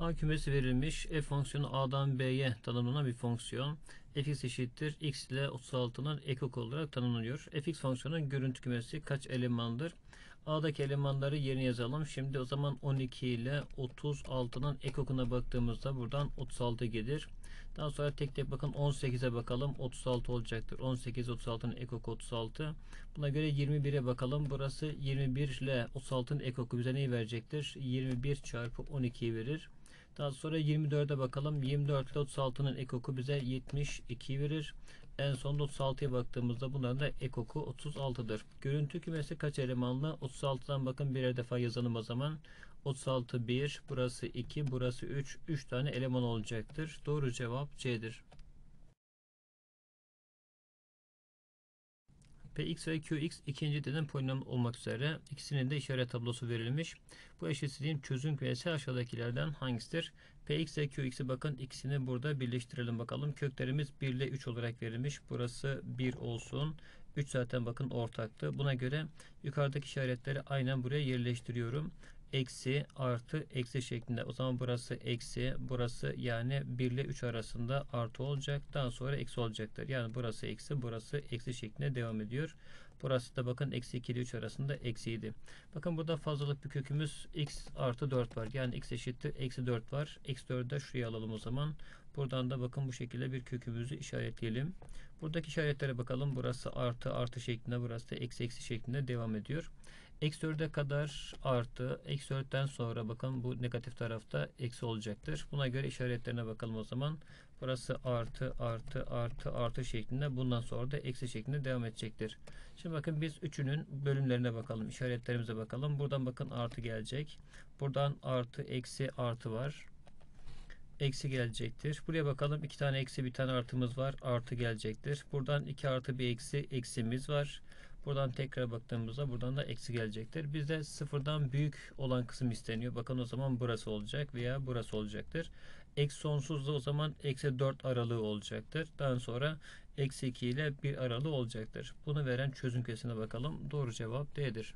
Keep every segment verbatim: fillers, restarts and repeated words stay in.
A kümesi verilmiş. F fonksiyonu A'dan B'ye tanımlanan bir fonksiyon. Fx eşittir x ile otuz altının ekok olarak tanımlanıyor. Fx fonksiyonun görüntü kümesi kaç elemandır? A'daki elemanları yerine yazalım. Şimdi o zaman on iki ile otuz altının ekokuna baktığımızda buradan otuz altı gelir. Daha sonra tek tek bakın on sekize bakalım. otuz altı olacaktır. on sekiz otuz altının ekoku otuz altı. Buna göre yirmi bire bakalım. Burası yirmi bir ile otuz altının ekoku bize neyi verecektir? yirmi bir çarpı on ikiyi verir. Daha sonra yirmi dörde bakalım. yirmi dört ile otuz altının ekoku bize yetmiş iki verir. En sonunda otuz altıya baktığımızda bunların da ekoku otuz altıdır. Görüntü kümesi kaç elemanlı? otuz altıdan bakın birer defa yazalım o zaman. otuz altı bir, burası iki, burası üç. üç tane eleman olacaktır. Doğru cevap C'dir. Px ve Qx ikinci dedim polinom olmak üzere. İkisinin de işaret tablosu verilmiş. Bu eşitsizliğin çözüm kümesi aşağıdakilerden hangisidir? Px ve Qx'i bakın ikisini burada birleştirelim bakalım. Köklerimiz bir ile üç olarak verilmiş. Burası bir olsun. üç zaten bakın ortaktı. Buna göre yukarıdaki işaretleri aynen buraya yerleştiriyorum. Eksi, artı, eksi şeklinde. O zaman burası eksi, burası yani bir ile üç arasında artı olacak. Daha sonra eksi olacaktır. Yani burası eksi, burası eksi şeklinde devam ediyor. Burası da bakın eksi iki ile üç arasında eksiydi. Bakın burada fazlalık bir kökümüz x artı dört var. Yani x eşittir eksi dört var. Eksi dördü de şuraya alalım o zaman. Buradan da bakın bu şekilde bir kökümüzü işaretleyelim. Buradaki işaretlere bakalım. Burası artı artı şeklinde, burası da eksi eksi şeklinde devam ediyor. Eksi dörde kadar artı, eksi dörtten sonra bakın bu negatif tarafta eksi olacaktır. Buna göre işaretlerine bakalım o zaman. Burası artı artı artı artı şeklinde, bundan sonra da eksi şeklinde devam edecektir. Şimdi bakın biz üçünün bölümlerine bakalım. İşaretlerimize bakalım. Buradan bakın artı gelecek. Buradan artı eksi artı var. Eksi gelecektir. Buraya bakalım. iki tane eksi bir tane artımız var. Artı gelecektir. Buradan iki artı bir eksi eksimiz var. Buradan tekrar baktığımızda buradan da eksi gelecektir. Bizde sıfırdan büyük olan kısım isteniyor. Bakın o zaman burası olacak veya burası olacaktır. Eksi sonsuzda o zaman eksi dört aralığı olacaktır. Daha sonra eksi iki ile bir aralığı olacaktır. Bunu veren çözüm kümesine bakalım. Doğru cevap D'dir.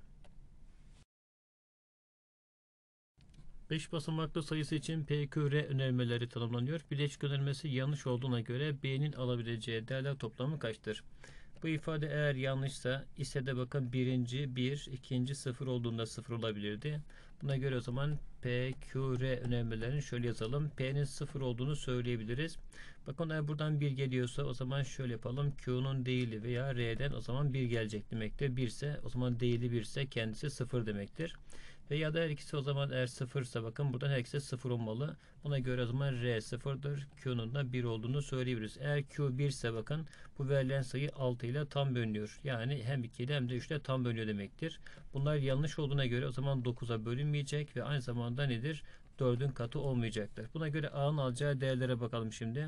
beş basamaklı sayısı için P Q R önermeleri tanımlanıyor. Bileşik önermesi yanlış olduğuna göre B'nin alabileceği değerler toplamı kaçtır? Bu ifade eğer yanlışsa ise de bakın birinci bir, ikinci sıfır olduğunda sıfır olabilirdi. Buna göre o zaman P, Q, R önermelerini şöyle yazalım. P'nin sıfır olduğunu söyleyebiliriz. Bakın eğer buradan bir geliyorsa o zaman şöyle yapalım. Q'nun değili veya R'den o zaman bir gelecek demektir. bir ise o zaman değili bir ise kendisi sıfır demektir. Ve ya da her ikisi o zaman eğer sıfırsa bakın buradan her ikisi sıfır olmalı. Buna göre o zaman R sıfırdır. Q'nun da bir olduğunu söyleyebiliriz. Eğer Q bir ise bakın bu verilen sayı altı ile tam bölünüyor. Yani hem iki ile hem de üç ile tam bölünüyor demektir. Bunlar yanlış olduğuna göre o zaman dokuza bölünmeyecek ve aynı zamanda nedir? dördün katı olmayacaktır. Buna göre A'nın alacağı değerlere bakalım şimdi.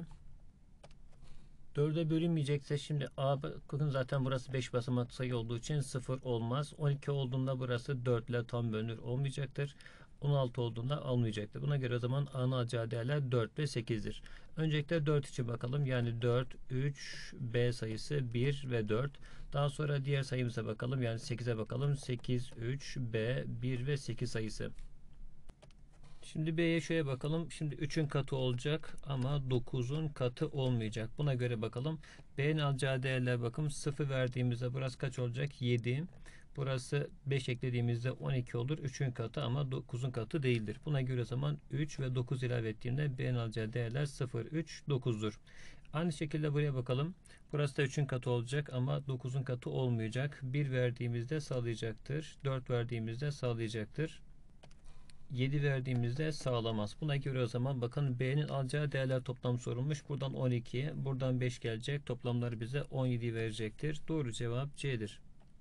dörde bölünmeyecekse şimdi A bakın zaten burası beş basamak sayı olduğu için sıfır olmaz. on iki olduğunda burası dört ile tam bölünür olmayacaktır. on altı olduğunda almayacaktır. Buna göre o zaman A'nın alacağı değerler dört ve sekizdir. Öncelikle dört için bakalım. Yani dört, üç, B sayısı bir ve dört. Daha sonra diğer sayımıza bakalım. Yani sekize bakalım. sekiz, üç, B, bir ve sekiz sayısı. Şimdi B'ye şöyle bakalım. Şimdi üçün katı olacak ama dokuzun katı olmayacak. Buna göre bakalım. B'nin alacağı değerler bakın. sıfır verdiğimizde burası kaç olacak? yedi. Burası beş eklediğimizde on iki olur. üçün katı ama dokuzun katı değildir. Buna göre o zaman üç ve dokuz ilave ettiğimde B'nin alacağı değerler sıfır, üç, dokuzdur. Aynı şekilde buraya bakalım. Burası da üçün katı olacak ama dokuzun katı olmayacak. bir verdiğimizde sağlayacaktır. dört verdiğimizde sağlayacaktır. yedi verdiğimizde sağlamaz. Buna göre o zaman bakın B'nin alacağı değerler toplam sorulmuş. Buradan on iki, buradan beş gelecek. Toplamları bize on yedi verecektir. Doğru cevap C'dir.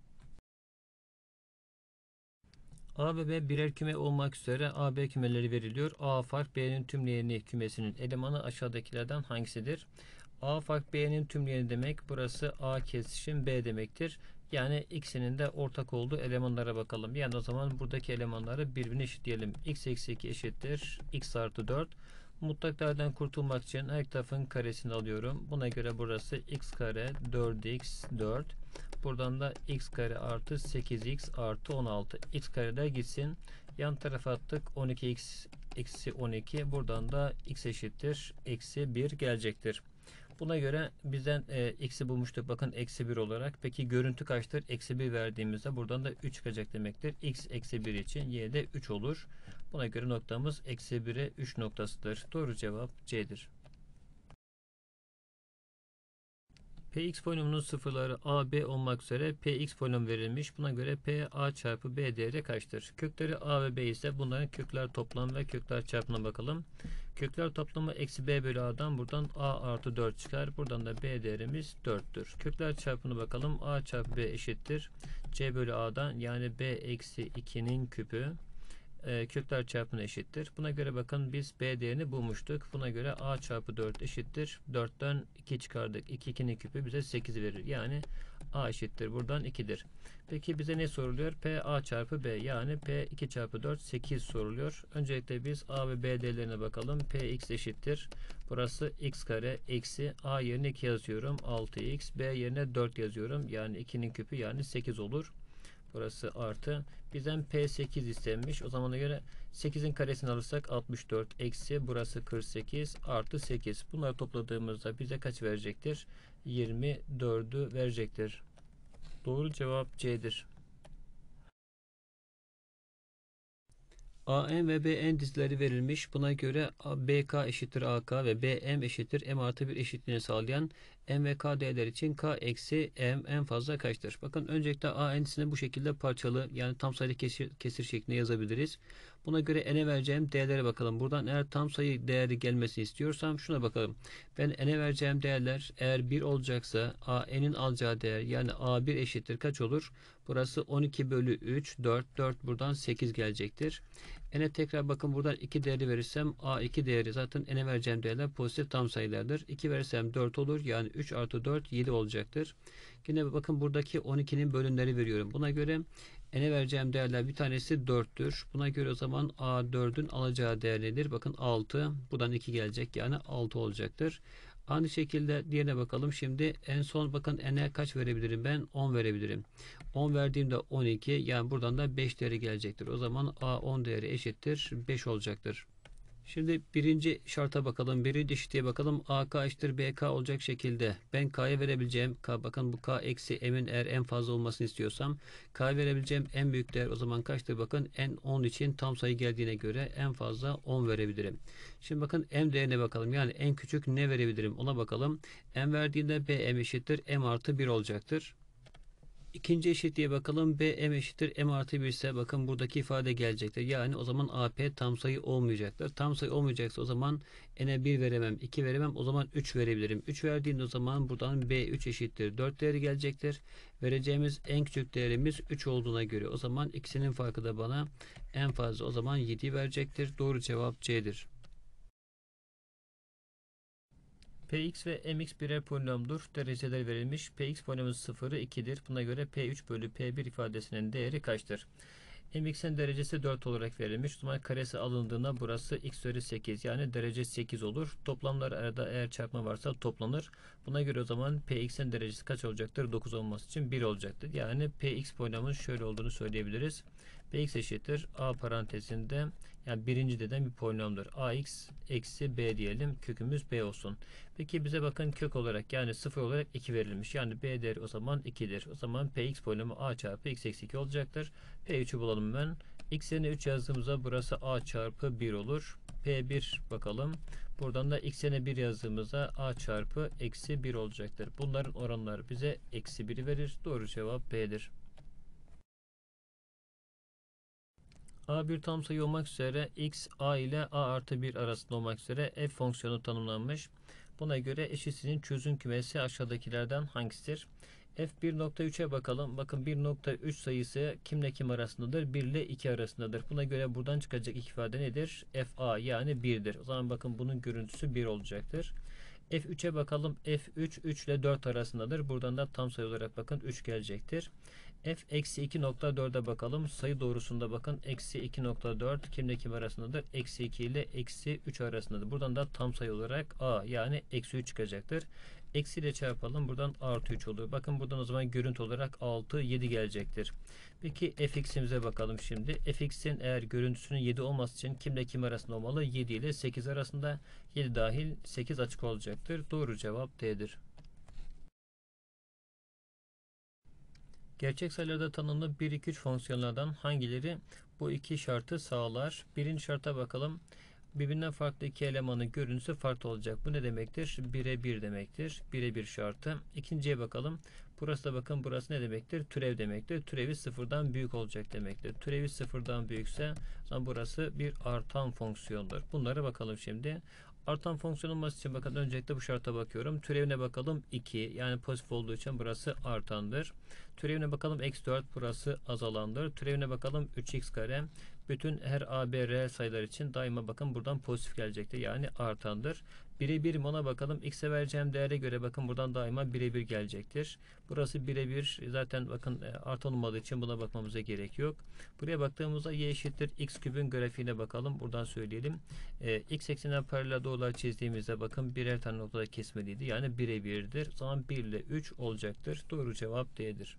A ve B birer küme olmak üzere A B kümeleri veriliyor. A fark B'nin tümleyeni kümesinin elemanı aşağıdakilerden hangisidir? A fark B'nin tümleyeni demek. Burası A kesişim B demektir. Yani ikisinin de ortak olduğu elemanlara bakalım. Yani o zaman buradaki elemanları birbirine eşitleyelim. X eksi iki eşittir. X artı dört. Mutlak değerden kurtulmak için her tarafın karesini alıyorum. Buna göre burası x kare dört x dört. Buradan da x kare artı sekiz x artı on altı. X kareler gitsin. Yan tarafa attık. on iki x eksi on iki. Buradan da x eşittir eksi bir gelecektir. Buna göre bizden e, x'i bulmuştuk. Bakın eksi bir olarak. Peki görüntü kaçtır? Eksi bir verdiğimizde buradan da üç çıkacak demektir. X eksi bir için y de üç olur. Buna göre noktamız eksi bire üç noktasıdır. Doğru cevap C'dir. Px polinomunun sıfırları a, b olmak üzere Px polinom verilmiş. Buna göre P a çarpı b değeri kaçtır? Kökleri a ve b ise bunların kökler toplamı ve kökler çarpımına bakalım. Kökler toplamı eksi b bölü a'dan buradan a artı dört çıkar. Buradan da b değerimiz dörttür. Kökler çarpımına bakalım. A çarpı b eşittir c bölü a'dan, yani b eksi ikinin küpü. E, kökler çarpımına eşittir. Buna göre bakın biz b değerini bulmuştuk. Buna göre a çarpı dört eşittir. dörtten iki çıkardık. iki, ikinin küpü bize sekiz verir. Yani a eşittir. Buradan ikidir. Peki bize ne soruluyor? P a çarpı b, yani p iki çarpı dört sekiz soruluyor. Öncelikle biz a ve b değerlerine bakalım. Px eşittir. Burası x kare eksi a yerine iki yazıyorum. altı x. B yerine dört yazıyorum. Yani ikinin küpü, yani sekiz olur. Burası artı. Bizden P sekiz istenmiş. O zamana göre sekizin karesini alırsak altmış dört eksi burası kırk sekiz artı sekiz. Bunları topladığımızda bize kaç verecektir? yirmi dördü verecektir. Doğru cevap C'dir. A M ve B N dizileri verilmiş. Buna göre B K eşittir A K ve B M eşittir M artı bir eşitliğini sağlayan M ve K değerler için K eksi M en fazla kaçtır? Bakın öncelikle A N'sini bu şekilde parçalı, yani tam sayılı kesir, kesir şeklinde yazabiliriz. Buna göre N'e vereceğim değerlere bakalım. Buradan eğer tam sayı değeri gelmesini istiyorsam şuna bakalım. Ben N'e vereceğim değerler eğer bir olacaksa A N'in alacağı değer, yani A bir eşittir kaç olur? Burası on iki bölü üç, dört, dört buradan sekiz gelecektir. N'e tekrar bakın, buradan iki değeri verirsem A iki değeri, zaten N'e vereceğim değerler pozitif tam sayılardır. iki verirsem dört olur, yani üç artı dört yedi olacaktır. Yine bakın buradaki on ikinin bölümleri veriyorum. Buna göre N'e vereceğim değerler bir tanesi dörttür. Buna göre o zaman A dördün alacağı değer nedir? Bakın altı. Buradan iki gelecek, yani altı olacaktır. Aynı şekilde diğerine bakalım. Şimdi en son bakın N'e kaç verebilirim ben? on verebilirim. on verdiğimde on iki, yani buradan da beş değeri gelecektir. O zaman A on değeri eşittir beş olacaktır. Şimdi birinci şarta bakalım. Birinci eşitliğe bakalım. A K eşittir B K olacak şekilde ben K'ya verebileceğim K, bakın bu K eksi M'in eğer en fazla olmasını istiyorsam K'ya verebileceğim en büyük değer o zaman kaçtır? Bakın N on için tam sayı geldiğine göre en fazla on verebilirim. Şimdi bakın M değerine bakalım. Yani en küçük ne verebilirim ona bakalım. M verdiğinde B M eşittir M artı bir olacaktır. İkinci eşitliğe bakalım. B M eşittir M artı bir ise bakın buradaki ifade gelecektir. Yani o zaman A P tam sayı olmayacaktır. Tam sayı olmayacaksa o zaman N'e bir veremem, iki veremem. O zaman üç verebilirim. üç verdiğimde o zaman buradan B üç eşittir dört değeri gelecektir. Vereceğimiz en küçük değerimiz üç olduğuna göre o zaman ikisinin farkı da bana en fazla o zaman yedi verecektir. Doğru cevap C'dir. Px ve Mx birer polinomdur. Dereceler verilmiş. Px polinomunun sıfırı ikidir. Buna göre P üç bölü P bir ifadesinin değeri kaçtır? Mx'in derecesi dört olarak verilmiş. O zaman karesi alındığında burası x üzeri sekiz, yani derece sekiz olur. Toplamlar arada eğer çarpma varsa toplanır. Buna göre o zaman Px'in derecesi kaç olacaktır? dokuz olması için bir olacaktır. Yani Px polinomunun şöyle olduğunu söyleyebiliriz. Px eşittir a parantezinde, yani birinci deden bir polinomdur. Ax eksi b diyelim. Kökümüz b olsun. Peki bize bakın kök olarak, yani sıfır olarak iki verilmiş. Yani b değeri o zaman ikidir. O zaman Px polinomu a çarpı x eksi iki olacaktır. P üç'ü bulalım ben. X yerine üç yazdığımızda burası a çarpı bir olur. P bir bakalım. Buradan da x yerine bir yazdığımızda a çarpı eksi bir olacaktır. Bunların oranları bize eksi bir'i verir. Doğru cevap B'dir. A bir tam sayı olmak üzere x a ile a artı bir arasında olmak üzere f fonksiyonu tanımlanmış. Buna göre eşitsizliğin çözüm kümesi aşağıdakilerden hangisidir? F bir nokta üç'e bakalım. Bakın bir nokta üç sayısı kimle kim arasındadır? bir ile iki arasındadır. Buna göre buradan çıkacak ilk ifade nedir? F a, yani bir'dir. O zaman bakın bunun görüntüsü bir olacaktır. F üç'e bakalım. F üç, üç ile dört arasındadır. Buradan da tam sayı olarak bakın üç gelecektir. F eksi iki nokta dört'e bakalım. Sayı doğrusunda bakın. Eksi iki nokta dört kimle kim arasındadır? Eksi iki ile eksi üç arasındadır. Buradan da tam sayı olarak A yani eksi üç çıkacaktır. Eksi ile çarpalım. Buradan artı üç oluyor. Bakın buradan o zaman görüntü olarak altı, yedi gelecektir. Peki fx'imize bakalım şimdi. Fx'in eğer görüntüsünün yedi olması için kimle kim arasında olmalı? yedi ile sekiz arasında. yedi dahil sekiz açık olacaktır. Doğru cevap D'dir. Gerçek sayılarda tanımlı bir, iki, üç fonksiyonlardan hangileri bu iki şartı sağlar? Birinci şarta bakalım. Birbirinden farklı iki elemanın görüntüsü farklı olacak. Bu ne demektir? bire bir demektir. bire bir şartı. İkinciye bakalım. Burası da bakın burası ne demektir? Türev demektir. Türevi sıfırdan büyük olacak demektir. Türevi sıfırdan büyükse zaman burası bir artan fonksiyondur. Bunlara bakalım şimdi. Artan fonksiyon olması için bakın öncelikle bu şarta bakıyorum. Türevine bakalım iki yani pozitif olduğu için burası artandır. Türevine bakalım eksi dört burası azalandır. Türevine bakalım üç x kare. Bütün her a, b, reel sayılar için daima bakın buradan pozitif gelecektir. Yani artandır. bire bir ona bakalım. X'e vereceğim değere göre bakın buradan daima bire bir gelecektir. Burası bire bir zaten bakın artan olmadığı için buna bakmamıza gerek yok. Buraya baktığımızda y eşittir x kübün grafiğine bakalım. Buradan söyleyelim. Ee, x ekseninden paralel doğrular çizdiğimizde bakın birer tane noktada kesmeliydi. Yani bire bir'dir. O zaman bir ile üç olacaktır. Doğru cevap D'dir.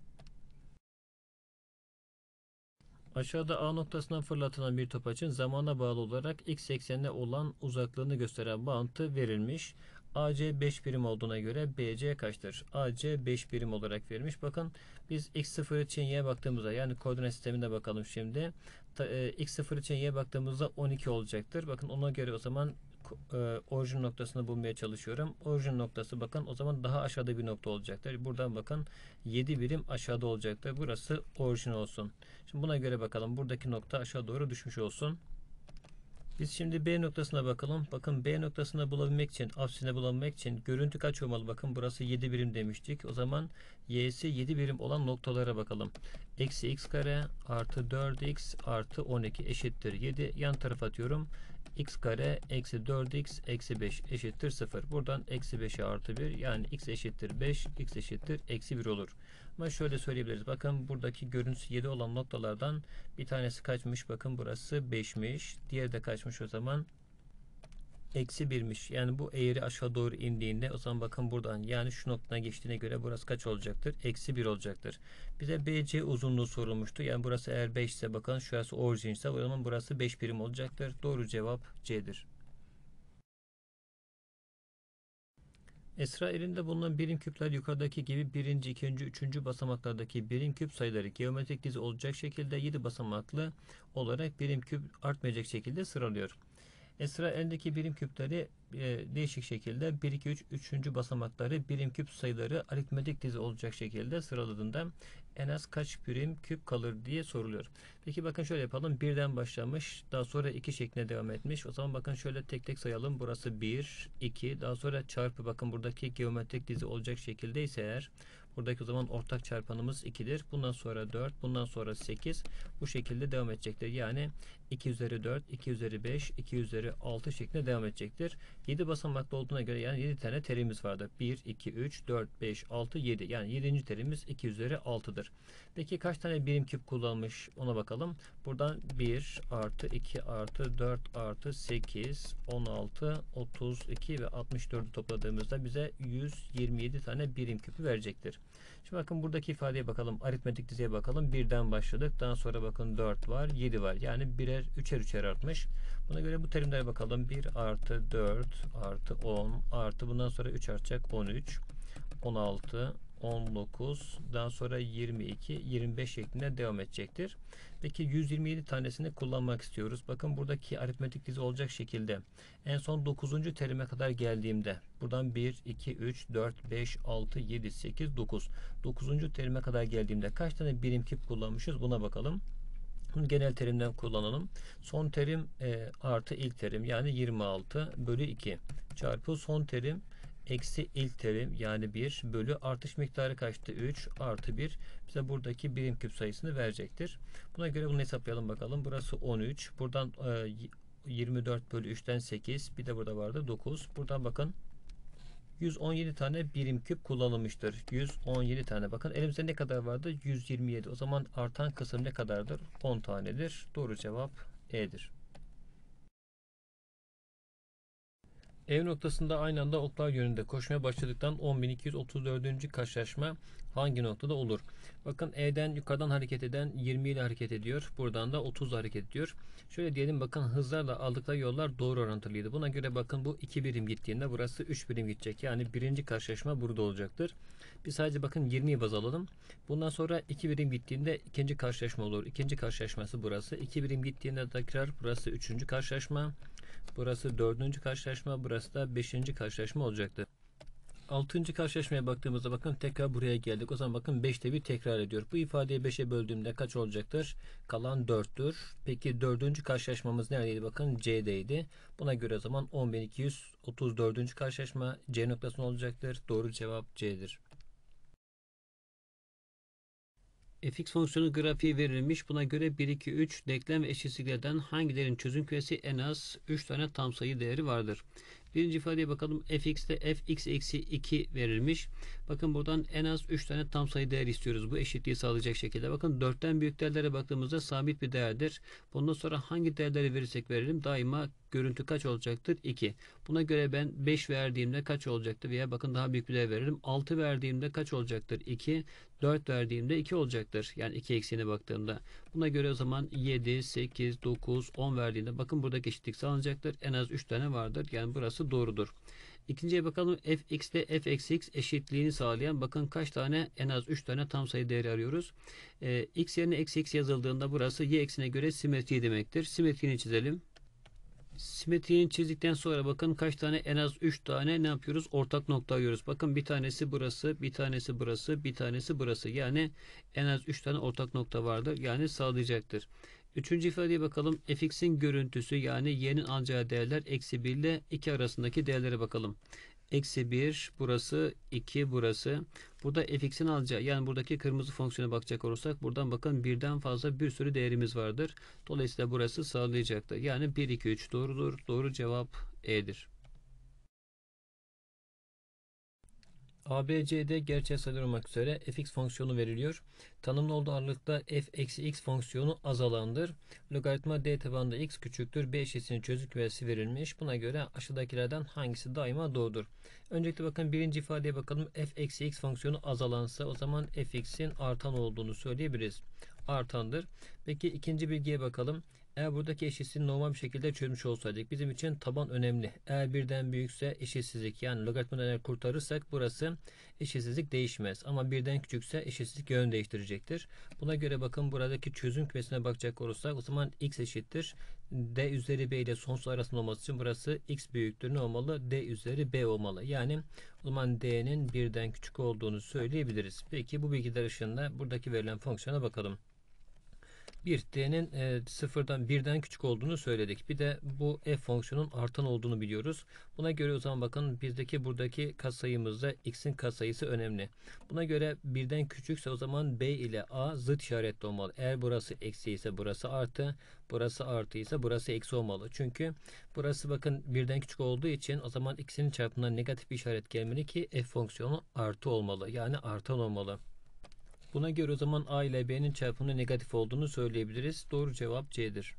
Aşağıda A noktasından fırlatılan bir topaçın zamana bağlı olarak x eksenine olan uzaklığını gösteren bağıntı verilmiş. A C beş birim olduğuna göre B C kaçtır? A C beş birim olarak verilmiş. Bakın biz x sıfır için y'ye baktığımızda yani koordinat sistemine bakalım şimdi. Ta, e, x sıfır için y'ye baktığımızda on iki olacaktır. Bakın ona göre o zaman e, orijin noktasını bulmaya çalışıyorum. Orijin noktası bakın o zaman daha aşağıda bir nokta olacaktır. Buradan bakın yedi birim aşağıda olacaktır. Burası orijin olsun. Şimdi buna göre bakalım. Buradaki nokta aşağı doğru düşmüş olsun. Biz şimdi B noktasına bakalım. Bakın B noktasına bulabilmek için, apsisine bulabilmek için görüntü kaç olmalı? Bakın burası yedi birim demiştik. O zaman y'si yedi birim olan noktalara bakalım. Eksi x kare artı dört x artı on iki eşittir yedi. Yan tarafa atıyorum. X kare eksi dört x eksi beş eşittir sıfır. Buradan eksi beşe artı bir yani x eşittir beş, x eşittir eksi bir olur. Ama şöyle söyleyebiliriz. Bakın buradaki görüntüsü yedi olan noktalardan bir tanesi kaçmış? Bakın burası beş'miş. Diğeri de kaçmış o zaman? Eksi bir'miş. Yani bu eğri aşağı doğru indiğinde o zaman bakın buradan yani şu noktadan geçtiğine göre burası kaç olacaktır? Eksi bir olacaktır. Bize B C uzunluğu sorulmuştu. Yani burası eğer beş ise bakın şurası orijin ise o zaman burası beş birim olacaktır. Doğru cevap C'dir. Esra elinde bulunan birim küpler yukarıdaki gibi birinci, ikinci, üçüncü basamaklardaki birim küp sayıları geometrik dizi olacak şekilde yedi basamaklı olarak birim küp artmayacak şekilde sıralıyor. Esra elindeki birim küpleri e, değişik şekilde bir, iki, üç, üçüncü basamakları birim küp sayıları aritmetik dizi olacak şekilde sıraladığında en az kaç birim küp kalır diye soruluyor. Peki bakın şöyle yapalım. birden başlamış. Daha sonra iki şeklinde devam etmiş. O zaman bakın şöyle tek tek sayalım. Burası bir, iki. Daha sonra çarpı bakın buradaki geometrik dizi olacak şekilde ise eğer buradaki o zaman ortak çarpanımız iki'dir. Bundan sonra dört, bundan sonra sekiz. Bu şekilde devam edecektir. Yani iki üzeri dört, iki üzeri beş, iki üzeri altı şeklinde devam edecektir. yedi basamaklı olduğuna göre yani yedi tane terimiz vardır. bir, iki, üç, dört, beş, altı, yedi. Yani yedinci terimiz iki üzeri altı'dır. Peki kaç tane birim küp kullanmış ona bakalım. Buradan bir artı iki artı dört artı sekiz, on altı, otuz iki ve altmış dörd'ü topladığımızda bize yüz yirmi yedi tane birim küpü verecektir. Şimdi bakın buradaki ifadeye bakalım. Aritmetik diziye bakalım. birden başladık. Daha sonra bakın dört var, yedi var. Yani birer, üçer üçer artmış. Buna göre bu terimlere bakalım. bir artı dört artı on artı bundan sonra üç artacak. on üç, on altı, on dokuz, daha sonra yirmi iki, yirmi beş şeklinde devam edecektir. Peki yüz yirmi yedi tanesini kullanmak istiyoruz. Bakın buradaki aritmetik dizi olacak şekilde en son dokuzuncu terime kadar geldiğimde buradan bir, iki, üç, dört, beş, altı, yedi, sekiz, dokuz. dokuzuncu terime kadar geldiğimde kaç tane birim küp kullanmışız buna bakalım. Genel terimden kullanalım. Son terim e, artı ilk terim yani yirmi altı bölü iki çarpı son terim eksi ilk terim yani bir bölü artış miktarı kaçtı? üç artı bir bize buradaki birim küp sayısını verecektir. Buna göre bunu hesaplayalım bakalım. Burası on üç. Buradan e, yirmi dört bölü üç'ten sekiz. Bir de burada vardı dokuz. Buradan bakın yüz on yedi tane birim küp kullanılmıştır. yüz on yedi tane. Bakın elimizde ne kadar vardı? yüz yirmi yedi. O zaman artan kısım ne kadardır? on tanedir. Doğru cevap E'dir. E noktasında aynı anda oklar yönünde koşmaya başladıktan on bin iki yüz otuz dördüncü karşılaşma hangi noktada olur? Bakın E'den yukarıdan hareket eden yirmi ile hareket ediyor. Buradan da otuz ile hareket ediyor. Şöyle diyelim, bakın hızlarla aldıkları yollar doğru orantılıydı. Buna göre bakın bu iki birim gittiğinde burası üç birim gidecek. Yani birinci karşılaşma burada olacaktır. Biz sadece bakın yirmiyi baz alalım. Bundan sonra iki birim gittiğinde ikinci karşılaşma olur. İkinci karşılaşması burası. iki birim gittiğinde tekrar burası üçüncü karşılaşma. Burası dördüncü karşılaşma, burası da beşinci karşılaşma olacaktı. altıncı karşılaşmaya baktığımızda bakın tekrar buraya geldik. O zaman bakın beşte bir tekrar ediyor. Bu ifadeyi beşe böldüğümde kaç olacaktır? Kalan dörttür. Peki dördüncü karşılaşmamız neredeydi? Bakın C'deydi. Buna göre o zaman on bin iki yüz otuz dördüncü karşılaşma C noktasında olacaktır. Doğru cevap C'dir. Fx fonksiyonu grafiği verilmiş. Buna göre bir, iki, üç denklem ve eşitsizliklerden hangilerinin çözüm kümesi en az üç tane tam sayı değeri vardır? Birinci ifadeye bakalım. Fx'te fx eksi iki verilmiş. Bakın buradan en az üç tane tam sayı değer istiyoruz. Bu eşitliği sağlayacak şekilde. Bakın dörtten büyük değerlere baktığımızda sabit bir değerdir. Bundan sonra hangi değerleri verirsek verelim daima görüntü kaç olacaktır? iki. Buna göre ben beş verdiğimde kaç olacaktır? Veya bakın daha büyük bir değer verelim. altı verdiğimde kaç olacaktır? iki. dört verdiğimde iki olacaktır. Yani iki eksiğine baktığımda. Buna göre o zaman yedi, sekiz, dokuz, on verdiğinde bakın buradaki eşitlik sağlanacaktır. En az üç tane vardır. Yani burası doğrudur. İkinciye bakalım. Fx ile f eksi x eşitliğini sağlayan bakın kaç tane, en az üç tane tam sayı değeri arıyoruz. Ee, x yerine eksi x yazıldığında burası y eksine göre simetri demektir. Simetriğini çizelim. Simetriğini çizdikten sonra bakın kaç tane, en az üç tane ne yapıyoruz? Ortak nokta arıyoruz. Bakın bir tanesi burası, bir tanesi burası, bir tanesi burası. Yani en az üç tane ortak nokta vardır. Yani sağlayacaktır. Üçüncü ifadeye bakalım. Fx'in görüntüsü yani y'nin alacağı değerler eksi bir ile iki arasındaki değerlere bakalım. Eksi bir burası, iki burası. Burada fx'in alacağı, yani buradaki kırmızı fonksiyona bakacak olursak buradan bakın birden fazla bir sürü değerimiz vardır. Dolayısıyla burası sağlayacaktır. Yani bir, iki, üç doğrudur. Doğru cevap E'dir. A, B, C'de gerçel sayılar olmak üzere fx fonksiyonu veriliyor. Tanımlı olduğu aralıkta f eksi x fonksiyonu azalandır. Logaritma d tabanında x küçüktür b eşitliğinin çözüm kümesi verilmiş. Buna göre aşağıdakilerden hangisi daima doğrudur? Öncelikle bakın birinci ifadeye bakalım. F eksi x fonksiyonu azalansa o zaman fx'in artan olduğunu söyleyebiliriz. Artandır. Peki ikinci bilgiye bakalım. Eğer buradaki eşitsizliği normal bir şekilde çözmüş olsaydık bizim için taban önemli. Eğer birden büyükse eşitsizlik, yani logaritmadan eğer kurtarırsak burası eşitsizlik değişmez. Ama birden küçükse eşitsizlik yön değiştirecektir. Buna göre bakın buradaki çözüm kümesine bakacak olursak o zaman x eşittir d üzeri b ile sonsuz arasında olması için burası x büyüktür ne olmalı? D üzeri b olmalı. Yani o zaman d'nin birden küçük olduğunu söyleyebiliriz. Peki bu bilgiler ışığında buradaki verilen fonksiyona bakalım. bir, d'nin e, sıfırdan birden küçük olduğunu söyledik. Bir de bu f fonksiyonun artan olduğunu biliyoruz. Buna göre o zaman bakın bizdeki buradaki katsayımızda x'in katsayısı önemli. Buna göre birden küçükse o zaman b ile a zıt işaretli olmalı. Eğer burası eksi ise burası artı, burası artı ise burası eksi olmalı. Çünkü burası bakın birden küçük olduğu için o zaman x'in çarpımından negatif bir işaret gelmeli ki f fonksiyonu artı olmalı. Yani artan olmalı. Buna göre o zaman a ile b'nin çarpımının negatif olduğunu söyleyebiliriz. Doğru cevap C'dir.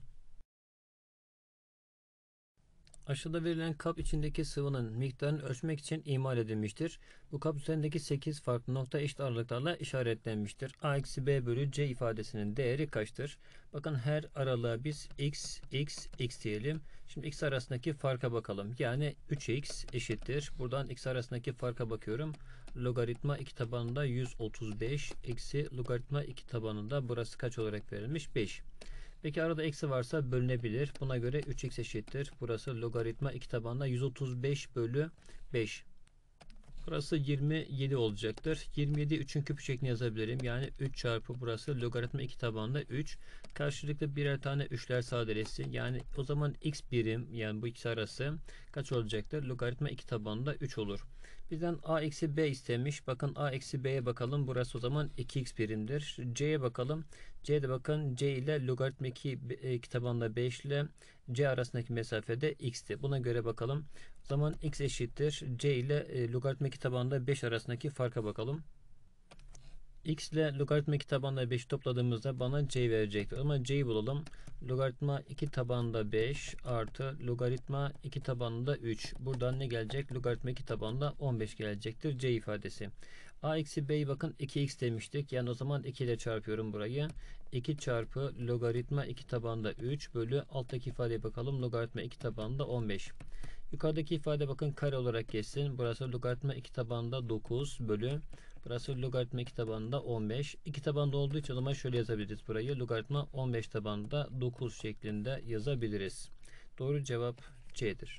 Aşağıda verilen kap içindeki sıvının miktarını ölçmek için imal edilmiştir. Bu kap üzerindeki sekiz farklı nokta eşit aralıklarla işaretlenmiştir. A eksi b bölü c ifadesinin değeri kaçtır? Bakın her aralığa biz x, x, x diyelim. Şimdi x arasındaki farka bakalım. Yani üç x eşittir. Buradan x arasındaki farka bakıyorum. Logaritma iki tabanında yüz otuz beş eksi logaritma iki tabanında burası kaç olarak verilmiş? beş. Peki arada eksi varsa bölünebilir. Buna göre üç x eşittir. Burası logaritma iki tabanında yüz otuz beş bölü beş. Burası yirmi yedi olacaktır. yirmi yedi üçün küpü şeklinde yazabilirim. Yani üç çarpı burası logaritma iki tabanında üç. Karşılıklı birer tane üçler sadeleşsin. Yani o zaman x birim, yani bu ikisi arası kaç olacaktır? Logaritma iki tabanında üç olur. Bizden a eksi b istemiş. Bakın a eksi b'ye bakalım. Burası o zaman iki x birimdir. C'ye bakalım. C'de bakın c ile logaritma iki, iki tabanında beş ile c arasındaki mesafede x'ti. Buna göre bakalım. O zaman x eşittir. C ile e, logaritma iki tabanında beş arasındaki farka bakalım. X ile logaritma iki tabanında beş topladığımızda bana c verecektir. O zaman c'yi bulalım. Logaritma iki tabanında beş artı logaritma iki tabanında üç. Buradan ne gelecek? Logaritma iki tabanında on beş gelecektir. C ifadesi. A eksi b'yi bakın iki x demiştik. Yani o zaman iki ile çarpıyorum burayı. iki çarpı logaritma iki tabanında üç bölü alttaki ifadeye bakalım. Logaritma iki tabanında on beş. Yukarıdaki ifade bakın kare olarak geçsin. Burası logaritma iki tabanında dokuz bölü burası logaritma iki tabanında on beş. iki tabanında olduğu için o zaman şöyle yazabiliriz burayı. Logaritma on beş tabanında dokuz şeklinde yazabiliriz. Doğru cevap C'dir.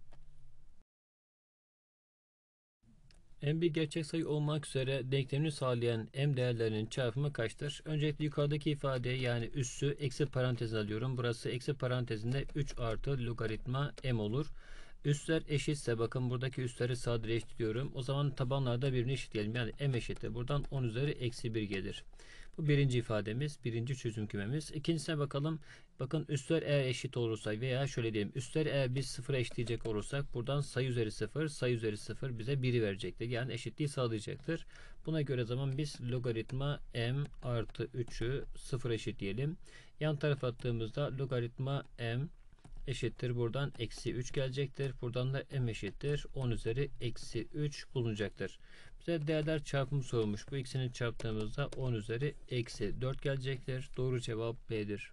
M bir gerçek sayı olmak üzere denklemini sağlayan M değerlerinin çarpımı kaçtır? Öncelikle yukarıdaki ifade yani üssü eksi parantez alıyorum. Burası eksi parantezinde üç artı logaritma M olur. Üstler eşitse bakın buradaki üstleri sadeleştiriyorum. O zaman tabanlarda birini eşitleyelim. Yani M eşittir. Buradan on üzeri eksi bir gelir. Bu birinci ifademiz. Birinci çözüm kümemiz. İkincisine bakalım. Bakın üstler eğer eşit olursa veya şöyle diyelim. Üstler eğer biz sıfıra eşitleyecek olursak buradan sayı üzeri sıfır, sayı üzeri sıfır bize biri verecektir. Yani eşitliği sağlayacaktır. Buna göre zaman biz logaritma M artı üçü sıfır eşitleyelim. Yan tarafa attığımızda logaritma M eşittir. Buradan eksi üç gelecektir. Buradan da m eşittir. on üzeri eksi üç bulunacaktır. Bize değerler çarpımı sorulmuş. Bu ikisini çarptığımızda on üzeri eksi dört gelecektir. Doğru cevap B'dir.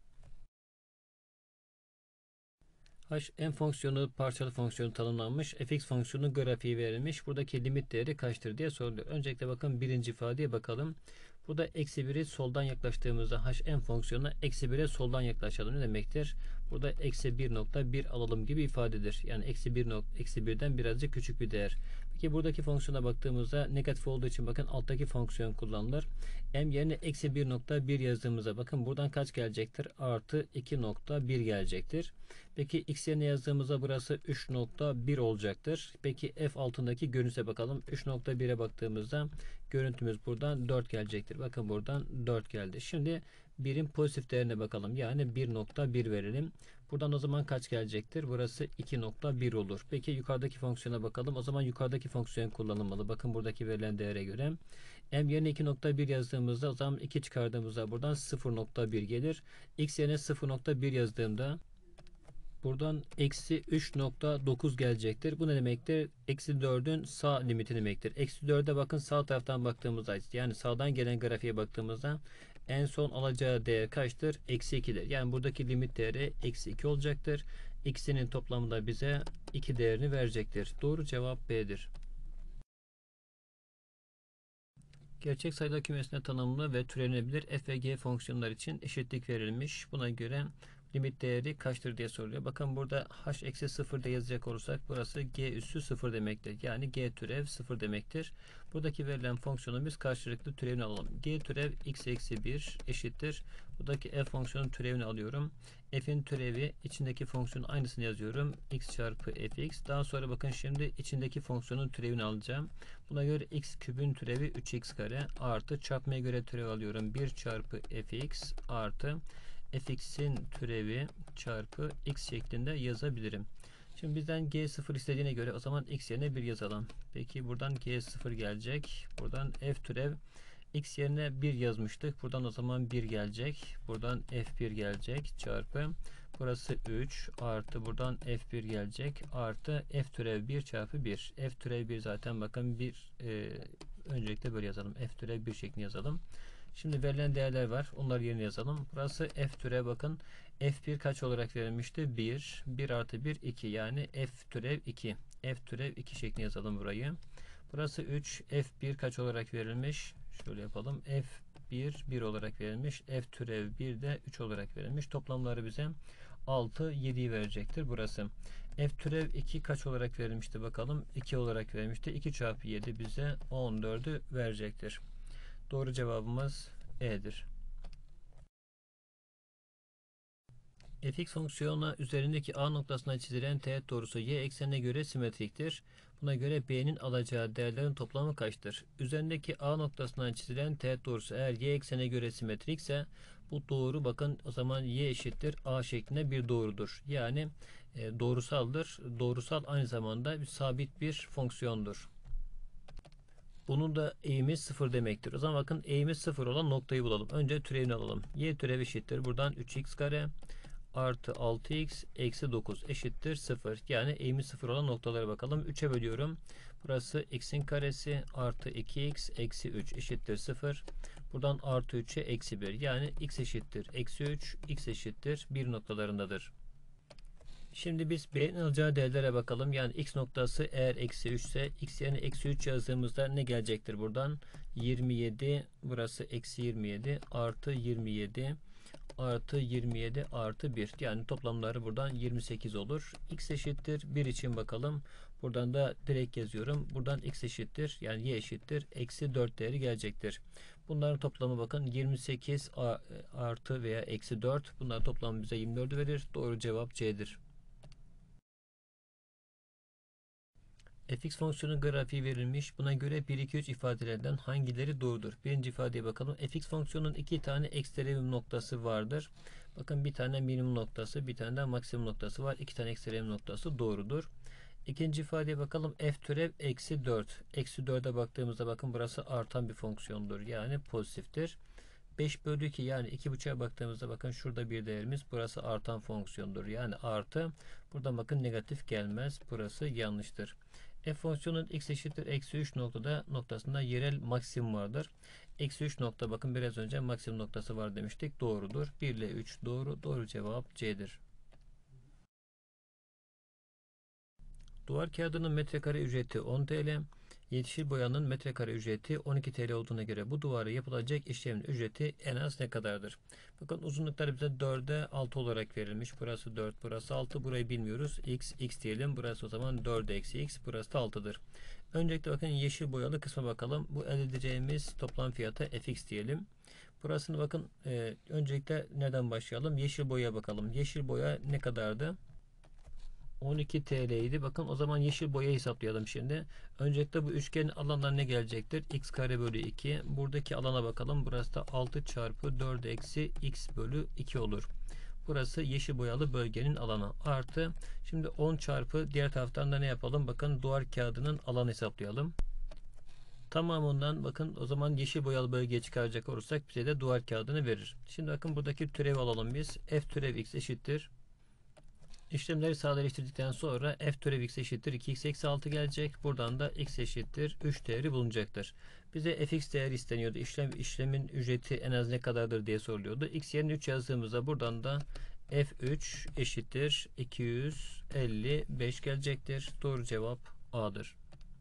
H m fonksiyonu parçalı fonksiyonu tanımlanmış. Fx fonksiyonu grafiği verilmiş. Buradaki limit değeri kaçtır diye soruluyor. Öncelikle bakın birinci ifadeye bakalım. Burada eksi biri soldan yaklaştığımızda hm fonksiyonuna eksi bire soldan yaklaşalım ne demektir? Burada eksi bir nokta bir alalım gibi ifadedir. Yani eksi bir eksi birden birazcık küçük bir değer. Peki buradaki fonksiyona baktığımızda negatif olduğu için bakın alttaki fonksiyon kullanılır. M yerine eksi bir nokta bir yazdığımızda bakın buradan kaç gelecektir? Artı iki nokta bir gelecektir. Peki x yerine yazdığımızda burası üç nokta bir olacaktır. Peki f altındaki görünüse bakalım. üç nokta bire baktığımızda görüntümüz buradan dört gelecektir. Bakın buradan dört geldi. Şimdi birin pozitif değerine bakalım. Yani bir nokta bir verelim. Buradan o zaman kaç gelecektir? Burası iki nokta bir olur. Peki yukarıdaki fonksiyona bakalım. O zaman yukarıdaki fonksiyon kullanılmalı. Bakın buradaki verilen değere göre. M yerine iki nokta bir yazdığımızda o zaman iki çıkardığımızda buradan sıfır nokta bir gelir. X yerine sıfır nokta bir yazdığımda buradan eksi üç nokta dokuz gelecektir. Bu ne demektir? Eksi dördün sağ limiti demektir. Eksi dörde bakın sağ taraftan baktığımızda yani sağdan gelen grafiğe baktığımızda en son alacağı değer kaçtır? Eksi ikidir. Yani buradaki limit değeri eksi iki olacaktır. X'inin toplamında bize iki değerini verecektir. Doğru cevap B'dir. Gerçek sayılar kümesine tanımlı ve türenebilir f ve g fonksiyonlar için eşitlik verilmiş. Buna göre limit değeri kaçtır diye soruluyor. Bakın burada h eksi sıfır diye yazacak olursak burası g üssü sıfır demektir. Yani g türev sıfır demektir. Buradaki verilen fonksiyonumuz karşılıklı türevini alalım. G türev x eksi bir eşittir. Buradaki f fonksiyonun türevini alıyorum. F'in türevi içindeki fonksiyonun aynısını yazıyorum. X çarpı fx. Daha sonra bakın şimdi içindeki fonksiyonun türevini alacağım. Buna göre x kübün türevi üç x kare artı çarpmaya göre türev alıyorum. bir çarpı fx artı fx'in türevi çarpı x şeklinde yazabilirim. Şimdi bizden g sıfır istediğine göre o zaman x yerine bir yazalım. Peki buradan g sıfır gelecek. Buradan f türev x yerine bir yazmıştık. Buradan o zaman bir gelecek. Buradan f bir gelecek. Çarpı burası üç artı buradan f bir gelecek. Artı f türev bir çarpı bir. F türev bir zaten bakın bir e, öncelikle böyle yazalım. F türev bir şeklinde yazalım. Şimdi verilen değerler var. Onları yerine yazalım. Burası f türev bakın. f bir kaç olarak verilmişti? bir. bir artı bir iki. Yani f türev iki. F türev iki şeklinde yazalım burayı. Burası üç. f bir kaç olarak verilmiş? Şöyle yapalım. f bir bir olarak verilmiş. F türev bir de üç olarak verilmiş. Toplamları bize altı yediyi verecektir burası. F türev iki kaç olarak verilmişti bakalım. iki olarak verilmişti. iki çarpı yedi bize on dördü verecektir. Doğru cevabımız E'dir. Fx fonksiyonu üzerindeki A noktasına çizilen teğet doğrusu y eksenine göre simetriktir. Buna göre b'nin alacağı değerlerin toplamı kaçtır? Üzerindeki A noktasına çizilen teğet doğrusu eğer y eksenine göre simetrikse bu doğru, bakın o zaman y eşittir a şeklinde bir doğrudur. Yani e, doğrusaldır. Doğrusal aynı zamanda bir sabit bir fonksiyondur. Bunun da eğimi sıfır demektir. O zaman bakın eğimi sıfır olan noktayı bulalım. Önce türevini alalım. Y türevi eşittir. Buradan üç x kare artı altı x eksi dokuz eşittir sıfır. Yani eğimi sıfır olan noktalara bakalım. üçe bölüyorum. Burası x'in karesi artı iki x eksi üç eşittir sıfır. Buradan artı üçe eksi bir. Yani x eşittir eksi üç, x eşittir bir noktalarındadır. Şimdi biz b'nin alacağı değerlere bakalım. Yani x noktası eğer eksi üç ise x yerine eksi üç yazdığımızda ne gelecektir buradan? yirmi yedi, burası eksi yirmi yedi artı yirmi yedi artı yirmi yedi artı bir. Yani toplamları buradan yirmi sekiz olur. X eşittir bir için bakalım. Buradan da direkt yazıyorum. Buradan x eşittir, yani y eşittir eksi dört değeri gelecektir. Bunların toplamı bakın yirmi sekiz artı veya eksi dört. Bunların toplamı bize yirmi dördü verir. Doğru cevap C'dir. Fx fonksiyonu grafiği verilmiş. Buna göre bir, iki, üç ifadelerden hangileri doğrudur? Birinci ifadeye bakalım. Fx fonksiyonunun iki tane ekstremum noktası vardır. Bakın bir tane minimum noktası, bir tane de maksimum noktası var. İki tane ekstremum noktası doğrudur. İkinci ifadeye bakalım. F türev eksi dört. Eksi dörde baktığımızda bakın burası artan bir fonksiyondur. Yani pozitiftir. beş bölü iki, yani iki buçuğa baktığımızda bakın şurada bir değerimiz. Burası artan fonksiyondur. Yani artı. Buradan bakın negatif gelmez. Burası yanlıştır. F fonksiyonun x eşittir eksi üç noktada noktasında yerel maksimum vardır. Eksi üç nokta, bakın biraz önce maksimum noktası var demiştik. Doğrudur. bir ile üç doğru. Doğru cevap C'dir. Duvar kağıdının metrekare ücreti on TL. Yeşil boyanın metrekare ücreti on iki TL olduğuna göre bu duvara yapılacak işlemin ücreti en az ne kadardır? Bakın uzunlukları bize dörde altı olarak verilmiş. Burası dört, burası altı. Burayı bilmiyoruz. X, x diyelim. Burası o zaman dört eksi x. Burası da altıdır. Öncelikle bakın yeşil boyalı kısma bakalım. Bu elde edeceğimiz toplam fiyata fx diyelim. Burasını bakın e, öncelikle nereden başlayalım? Yeşil boyaya bakalım. Yeşil boya ne kadardı? on iki TL idi. Bakın o zaman yeşil boya hesaplayalım şimdi. Öncelikle bu üçgenin alanlar ne gelecektir? X kare bölü iki. Buradaki alana bakalım. Burası da altı çarpı dört eksi x bölü iki olur. Burası yeşil boyalı bölgenin alanı. Artı. Şimdi on çarpı diğer taraftan da ne yapalım? Bakın duvar kağıdının alanı hesaplayalım. Tamamından bakın o zaman yeşil boyalı bölgeye çıkaracak olursak bize de duvar kağıdını verir. Şimdi bakın buradaki türevi alalım biz. F türev x eşittir. İşlemleri sadeleştirdikten sonra f türev x eşittir iki x eksi altı gelecek. Buradan da x eşittir üç değeri bulunacaktır. Bize fx değeri isteniyordu. İşlem, işlemin ücreti en az ne kadardır diye soruluyordu. X yerine üç yazdığımızda buradan da f üç eşittir iki yüz elli beş gelecektir. Doğru cevap A'dır.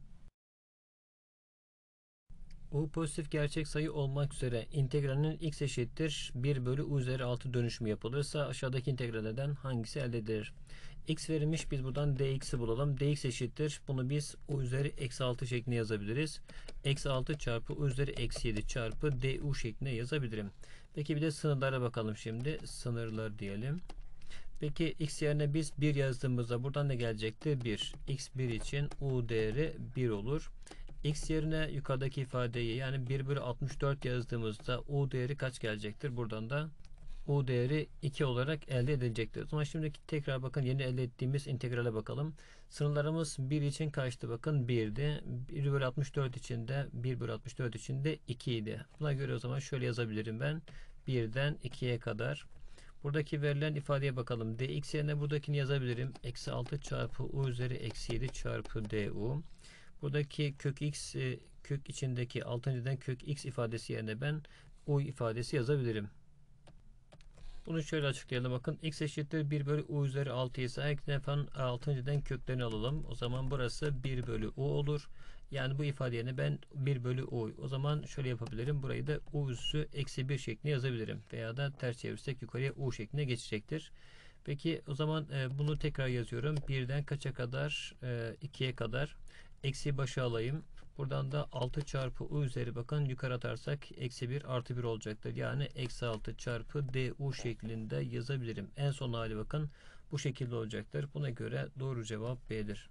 U pozitif gerçek sayı olmak üzere integralinin x eşittir bir bölü u üzeri altı dönüşümü yapılırsa aşağıdaki integrallerden hangisi elde edilir? X verilmiş, biz buradan dx'i bulalım. Dx eşittir. Bunu biz u üzeri eksi altı şeklinde yazabiliriz. Eksi altı çarpı u üzeri eksi yedi çarpı du şeklinde yazabilirim. Peki bir de sınırlara bakalım şimdi. Sınırlar diyelim. Peki x yerine biz bir yazdığımızda buradan ne gelecekti? bir. x bir için u değeri bir olur. X yerine yukarıdaki ifadeyi yani bir bölü altmış dört yazdığımızda u değeri kaç gelecektir? Buradan da u değeri iki olarak elde edilecektir. O zaman şimdi tekrar bakın yeni elde ettiğimiz integrale bakalım. Sınırlarımız bir için kaçtı? Bakın birdi. bir bölü altmış dört için de bir bölü altmış dört için de iki idi. Buna göre o zaman şöyle yazabilirim ben. birden ikiye kadar. Buradaki verilen ifadeye bakalım. Dx yerine buradakini yazabilirim. Eksi altı çarpı u üzeri eksi yedi çarpı du. Buradaki kök x kök içindeki altıncıdan kök x ifadesi yerine ben u ifadesi yazabilirim. Bunu şöyle açıklayalım. Bakın x eşittir bir bölü u üzeri altı ise her iki defa altıncıdan köklerini alalım. O zaman burası bir bölü u olur. Yani bu ifade yerine ben bir bölü u. O zaman şöyle yapabilirim. Burayı da u üssü eksi bir şeklinde yazabilirim. Veya da ters çevirirsek yukarıya u şeklinde geçecektir. Peki o zaman e, bunu tekrar yazıyorum. birden kaça kadar? E, ikiye kadar. Eksi başa alayım. Buradan da altı çarpı u üzeri bakın yukarı atarsak eksi bir artı bir olacaktır. Yani eksi altı çarpı du şeklinde yazabilirim. En son hali bakın bu şekilde olacaktır. Buna göre doğru cevap B'dir.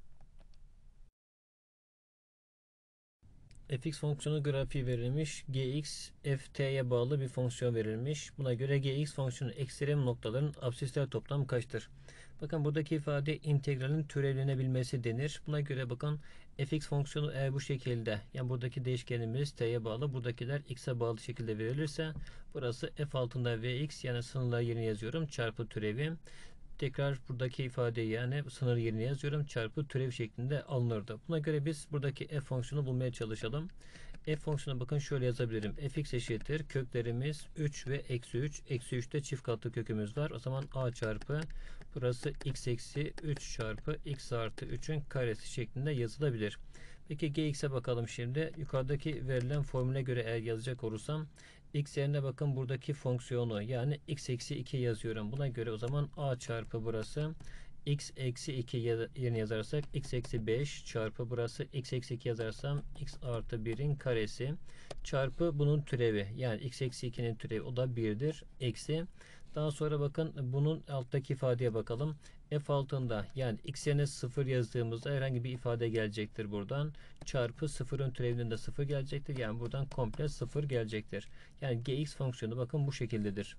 Fx fonksiyonu grafiği verilmiş. Gx ft'ye bağlı bir fonksiyon verilmiş. Buna göre gx fonksiyonu ekstrem noktaların absisler toplamı kaçtır? Bakın buradaki ifade integralin türevlenebilmesi denir. Buna göre bakın fx fonksiyonu eğer bu şekilde, yani buradaki değişkenimiz t'ye bağlı, buradakiler x'e bağlı şekilde verilirse burası f altında vx, yani sınırlar yerine yazıyorum, çarpı türevi. Tekrar buradaki ifadeyi, yani sınır yerine yazıyorum, çarpı türev şeklinde alınırdı. Buna göre biz buradaki f fonksiyonu bulmaya çalışalım. F fonksiyonu bakın şöyle yazabilirim. Fx eşittir köklerimiz üç ve eksi üç. Eksi üçte çift katlı kökümüz var. O zaman a çarpı burası x eksi üç çarpı x artı üçün karesi şeklinde yazılabilir. Peki gx'e bakalım şimdi. Yukarıdaki verilen formüle göre eğer yazacak olursam x yerine bakın buradaki fonksiyonu, yani x eksi iki yazıyorum. Buna göre o zaman a çarpı burası x eksi iki yerine yazarsak x eksi beş çarpı burası x eksi iki yazarsam x artı birin karesi çarpı bunun türevi, yani x eksi ikinin türevi, o da birdir, eksi. Daha sonra bakın bunun alttaki ifadeye bakalım. F altında, yani x yerine sıfır yazdığımızda herhangi bir ifade gelecektir buradan. Çarpı sıfırın türevinden de sıfır gelecektir. Yani buradan komple sıfır gelecektir. Yani gx fonksiyonu bakın bu şekildedir.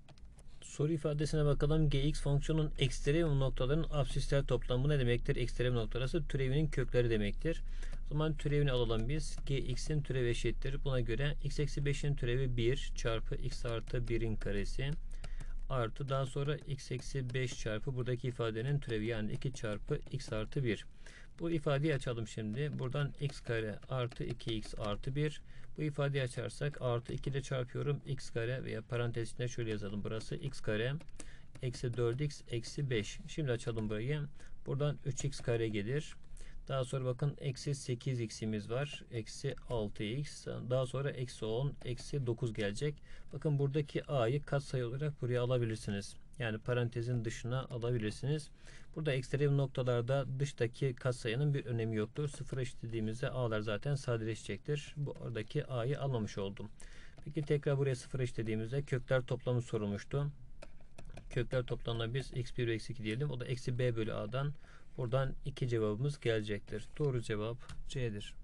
Soru ifadesine bakalım. Gx fonksiyonun ekstrem noktaların absisler toplamı ne demektir? Ekstrem noktaları türevinin kökleri demektir. O zaman türevini alalım biz. Gx'in türevi eşittir. Buna göre x eksi beşin türevi bir çarpı x artı birin karesi artı daha sonra x eksi beş çarpı buradaki ifadenin türevi, yani iki çarpı x artı bir. Bu ifadeyi açalım şimdi. Buradan x kare artı iki x artı bir. Bu ifadeyi açarsak artı iki ile çarpıyorum. X kare veya parantez içinde şöyle yazalım. Burası x kare eksi dört x eksi beş. Şimdi açalım burayı. Buradan üç x kare gelir. Daha sonra bakın eksi sekiz x'imiz var. Eksi altı x. Daha sonra eksi on, eksi dokuz gelecek. Bakın buradaki a'yı katsayı olarak buraya alabilirsiniz. Yani parantezin dışına alabilirsiniz. Burada ekstrem noktalarda dıştaki katsayının bir önemi yoktur. Sıfıra eşitlediğimizde a'lar zaten sadeleşecektir. Bu oradaki a'yı almamış oldum. Peki tekrar buraya sıfıra eşitlediğimizde kökler toplamı sorulmuştu. Kökler toplamına biz eksi bir ve eksi iki diyelim. O da eksi b bölü a'dan. Buradan iki cevabımız gelecektir. Doğru cevap C'dir.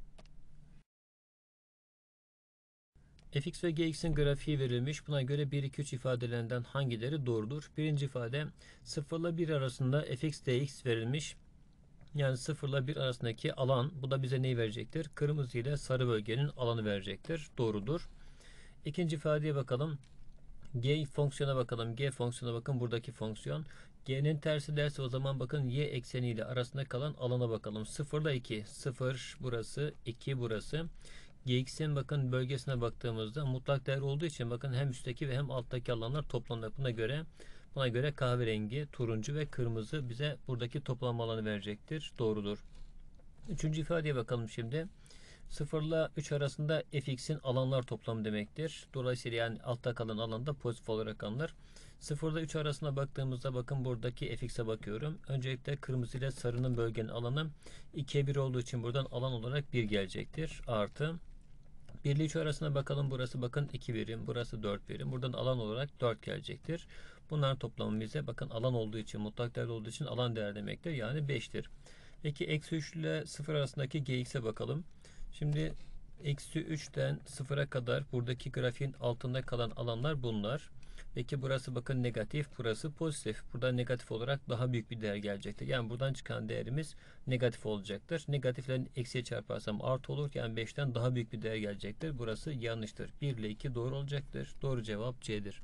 Fx ve gx'in grafiği verilmiş. Buna göre bir, iki, üç ifadelerinden hangileri doğrudur? Birinci ifade sıfır ile bir arasında fx dx verilmiş. Yani sıfır ile bir arasındaki alan, bu da bize neyi verecektir? Kırmızı ile sarı bölgenin alanı verecektir. Doğrudur. İkinci ifadeye bakalım. G fonksiyona bakalım. G fonksiyona bakın, buradaki fonksiyon. G'nin tersi derse o zaman bakın y ekseni ile arasında kalan alana bakalım. sıfır ile iki. sıfır burası, iki burası. Gx'in bakın bölgesine baktığımızda mutlak değer olduğu için bakın hem üstteki ve hem alttaki alanlar toplanır. Buna göre buna göre kahverengi, turuncu ve kırmızı bize buradaki toplam alanı verecektir. Doğrudur. Üçüncü ifadeye bakalım şimdi. sıfır ile üç arasında fx'in alanlar toplamı demektir. Dolayısıyla yani altta kalan alan da pozitif olarak alınır. sıfır ile üç arasına baktığımızda bakın buradaki fx'e bakıyorum. Öncelikle kırmızı ile sarının bölgenin alanı ikiye bir olduğu için buradan alan olarak bir gelecektir. Artı bir ile üç arasına bakalım. Burası bakın iki birim. Burası dört birim. Buradan alan olarak dört gelecektir. Bunların toplamı bize bakın alan olduğu için, mutlak değer olduğu için alan değer demektir. Yani beştir. Peki eksi üç ile sıfır arasındaki gx'e bakalım. Şimdi eksi üçten sıfıra kadar buradaki grafiğin altında kalan alanlar bunlar. Peki burası bakın negatif, burası pozitif. Burada negatif olarak daha büyük bir değer gelecektir. Yani buradan çıkan değerimiz negatif olacaktır. Negatiflerin eksiye çarparsam artı olur. Yani beşten daha büyük bir değer gelecektir. Burası yanlıştır. bir ile iki doğru olacaktır. Doğru cevap C'dir.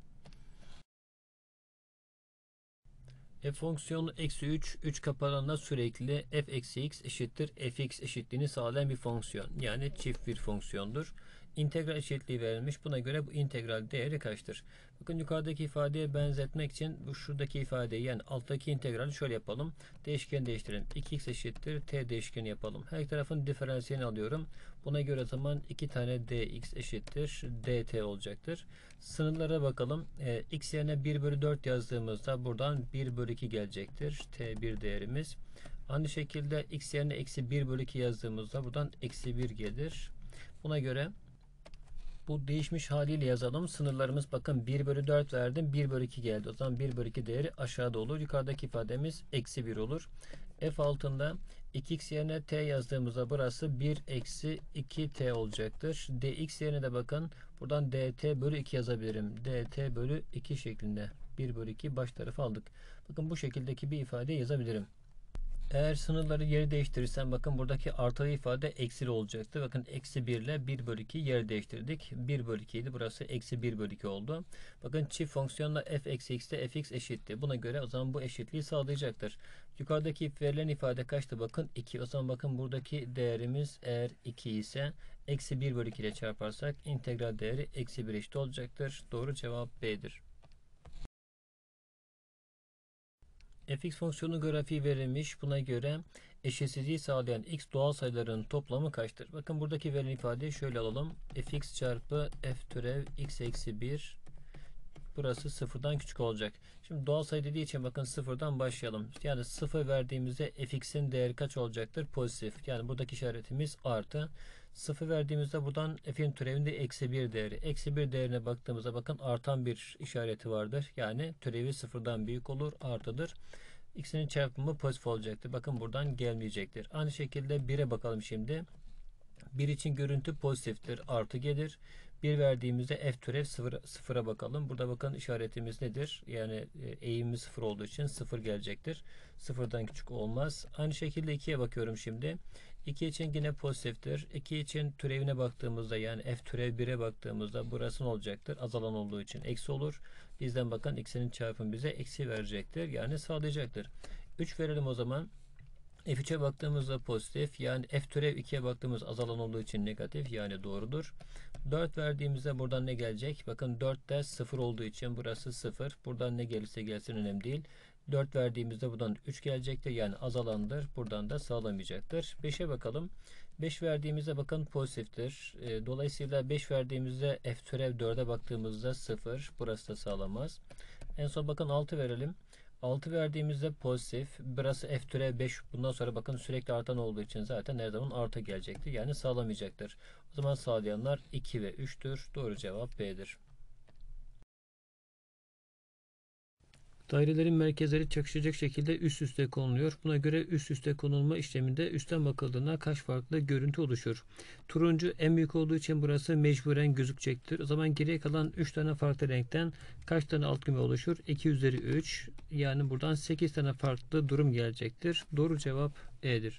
F fonksiyonu eksi üç, üç kapalı sürekli f eksi x eşittir fx eşitliğini sağlayan bir fonksiyon. Yani çift bir fonksiyondur. İntegral eşitliği verilmiş. Buna göre bu integral değeri kaçtır? Bakın yukarıdaki ifadeye benzetmek için bu şuradaki ifadeyi, yani alttaki integrali şöyle yapalım. Değişken değiştirelim. iki x eşittir t değişkeni yapalım. Her tarafın diferansiyelini alıyorum. Buna göre o zaman iki tane dx eşittir dt olacaktır. Sınırlara bakalım. E, x yerine bir bölü dört yazdığımızda buradan bir bölü iki gelecektir. t bir değerimiz. Aynı şekilde x yerine eksi bir bölü iki yazdığımızda buradan eksi bir gelir. Buna göre bu değişmiş haliyle yazalım. Sınırlarımız bakın bir bölü dört verdim. bir bölü iki geldi. O zaman bir bölü iki değeri aşağıda olur. Yukarıdaki ifademiz eksi bir olur. F altında iki x yerine t yazdığımızda burası bir eksi iki t olacaktır. Dx yerine de bakın buradan dt bölü iki yazabilirim. dt bölü iki şeklinde. bir bölü iki baş tarafı aldık. Bakın bu şekildeki bir ifade yazabilirim. Eğer sınırları yeri değiştirirsem bakın buradaki artılı ifade eksili olacaktı. Bakın eksi bir ile bir bölü iki yer değiştirdik. bir bölü iki idi. Burası eksi bir bölü iki oldu. Bakın çift fonksiyonla f eksi x'te fx eşitti. Buna göre o zaman bu eşitliği sağlayacaktır. Yukarıdaki verilen ifade kaçtı? Bakın iki. O zaman bakın buradaki değerimiz eğer iki ise eksi bir bölü iki ile çarparsak integral değeri eksi bir eşit olacaktır. Doğru cevap B'dir. Fx fonksiyonu grafiği verilmiş. Buna göre eşitsizliği sağlayan x doğal sayıların toplamı kaçtır? Bakın buradaki verilen ifadeyi şöyle alalım. Fx çarpı f türev x eksi bir. Burası sıfırdan küçük olacak. Şimdi doğal sayı dediği için bakın sıfırdan başlayalım. Yani sıfır verdiğimizde fx'in değeri kaç olacaktır? Pozitif. Yani buradaki işaretimiz artı. sıfır verdiğimizde buradan f'in türevinde eksi bir değeri. Eksi bir değerine baktığımızda bakın artan bir işareti vardır. Yani türevi sıfırdan büyük olur, artıdır. X'in çarpımı pozitif olacaktır. Bakın buradan gelmeyecektir. Aynı şekilde bir'e bakalım şimdi. bir için görüntü pozitiftir. Artı gelir. bir verdiğimizde f türev sıfıra bakalım. Burada bakın işaretimiz nedir? Yani eğimimiz sıfır olduğu için sıfır gelecektir. sıfırdan küçük olmaz. Aynı şekilde ikiye bakıyorum şimdi. iki için yine pozitiftir. iki için türevine baktığımızda yani f türev bir'e baktığımızda burası ne olacaktır? Azalan olduğu için eksi olur. Bizden bakın x'in çarpımı bize eksi verecektir. Yani sağlayacaktır. üç verelim o zaman. f üç'e baktığımızda pozitif. Yani f türev ikiye baktığımız azalan olduğu için negatif. Yani doğrudur. dört verdiğimizde buradan ne gelecek? Bakın dört'te sıfır olduğu için burası sıfır. Buradan ne gelirse gelsin önemli değil. dört verdiğimizde buradan üç gelecektir. Yani azalandır. Buradan da sağlamayacaktır. beş'e bakalım. beş verdiğimizde bakın pozitiftir. Dolayısıyla beş verdiğimizde f türev dört'e baktığımızda sıfır. Burası da sağlamaz. En son bakın altı verelim. altı verdiğimizde pozitif. Burası f türev beş. Bundan sonra bakın sürekli artan olduğu için zaten her zaman artı gelecektir. Yani sağlamayacaktır. O zaman sağlayanlar iki ve üç'tür. Doğru cevap B'dir. Dairelerin merkezleri çakışacak şekilde üst üste konuluyor. Buna göre üst üste konulma işleminde üstten bakıldığında kaç farklı görüntü oluşur? Turuncu en büyük olduğu için burası mecburen gözükecektir. O zaman geriye kalan üç tane farklı renkten kaç tane alt küme oluşur? iki üzeri üç. Yani buradan sekiz tane farklı durum gelecektir. Doğru cevap E'dir.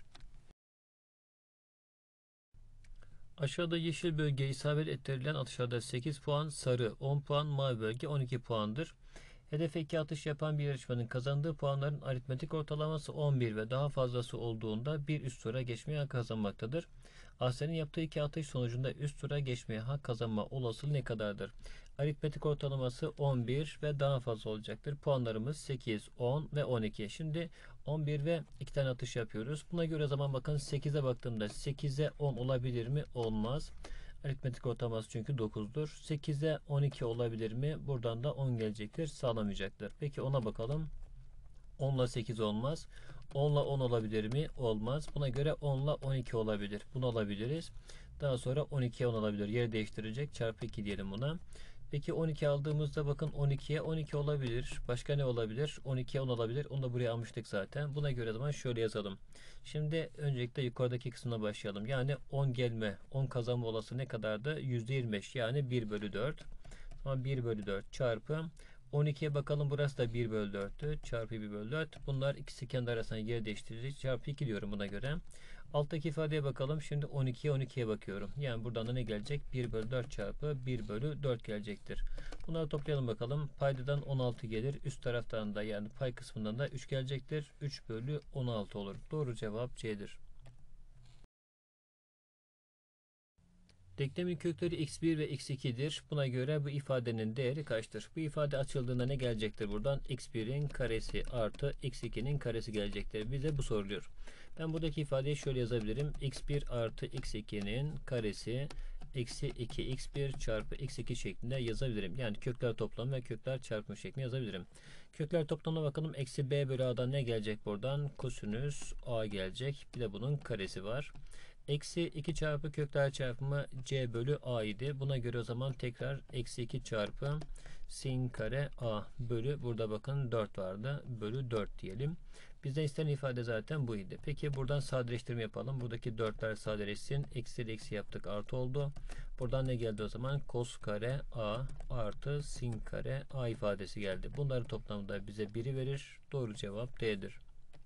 Aşağıda yeşil bölgeye isabet ettirilen atışlarda sekiz puan, sarı on puan, mavi bölge on iki puandır. Hedefe iki atış yapan bir yarışmanın kazandığı puanların aritmetik ortalaması on bir ve daha fazlası olduğunda bir üst tura geçmeye hak kazanmaktadır. Aslen'in yaptığı iki atış sonucunda üst tura geçmeye hak kazanma olasılığı ne kadardır? Aritmetik ortalaması on bir ve daha fazla olacaktır. Puanlarımız sekiz, on ve on iki. Şimdi on bir ve iki tane atış yapıyoruz. Buna göre zaman bakın sekize baktığımda sekize on olabilir mi? Olmaz. Aritmetik ortalaması çünkü dokuz'dur. sekize on iki olabilir mi? Buradan da on gelecektir. Sağlamayacaktır. Peki ona bakalım. on ile sekiz olmaz. on ile on olabilir mi? Olmaz. Buna göre on ile on iki olabilir. Bunu alabiliriz. Daha sonra on ikiye on olabilir. Yer değiştirecek. Çarpı iki diyelim buna. Peki on iki aldığımızda bakın on ikiye on iki olabilir. Başka ne olabilir? on ikiye on olabilir. Onu da buraya almıştık zaten. Buna göre zaman şöyle yazalım. Şimdi öncelikle yukarıdaki kısmına başlayalım. Yani on gelme, on kazanma olası ne kadardı? yüzde yirmi beş yani bir bölü dört. Ama bir bölü dört çarpı on ikiye bakalım. Burası da bir bölü dört'tü. Çarpı bir bölü dört. Bunlar ikisi kendi arasında yer değiştirecek. Çarpı iki diyorum buna göre. Alttaki ifadeye bakalım. Şimdi on ikiye on ikiye bakıyorum. Yani buradan da ne gelecek? bir bölü dört çarpı bir bölü dört gelecektir. Bunları toplayalım bakalım. Paydadan on altı gelir. Üst taraftan da yani pay kısmından da üç gelecektir. üç bölü on altı olur. Doğru cevap C'dir. Denklemin kökleri x bir ve x iki'dir. Buna göre bu ifadenin değeri kaçtır? Bu ifade açıldığında ne gelecektir buradan? x bir'in karesi artı x iki'nin karesi gelecektir. Bize bu soruluyor. Ben buradaki ifadeyi şöyle yazabilirim. x bir artı x iki'nin karesi eksi iki x bir çarpı x iki şeklinde yazabilirim. Yani kökler toplamı ve kökler çarpımı şeklinde yazabilirim. Kökler toplamına bakalım. Eksi b bölü a'dan ne gelecek buradan? Kosinüs a gelecek. Bir de bunun karesi var. Eksi iki çarpı kökler çarpımı c bölü a idi. Buna göre o zaman tekrar eksi iki çarpı sin kare a bölü, burada bakın dört vardı, bölü dört diyelim. Bizden istenen ifade zaten bu idi. Peki buradan sadeleştirme yapalım. Buradaki dörtler sadeleşsin. Eksi ile eksi yaptık, artı oldu. Buradan ne geldi o zaman? Kos kare a artı sin kare a ifadesi geldi. Bunların toplamı da bize biri verir. Doğru cevap D'dir.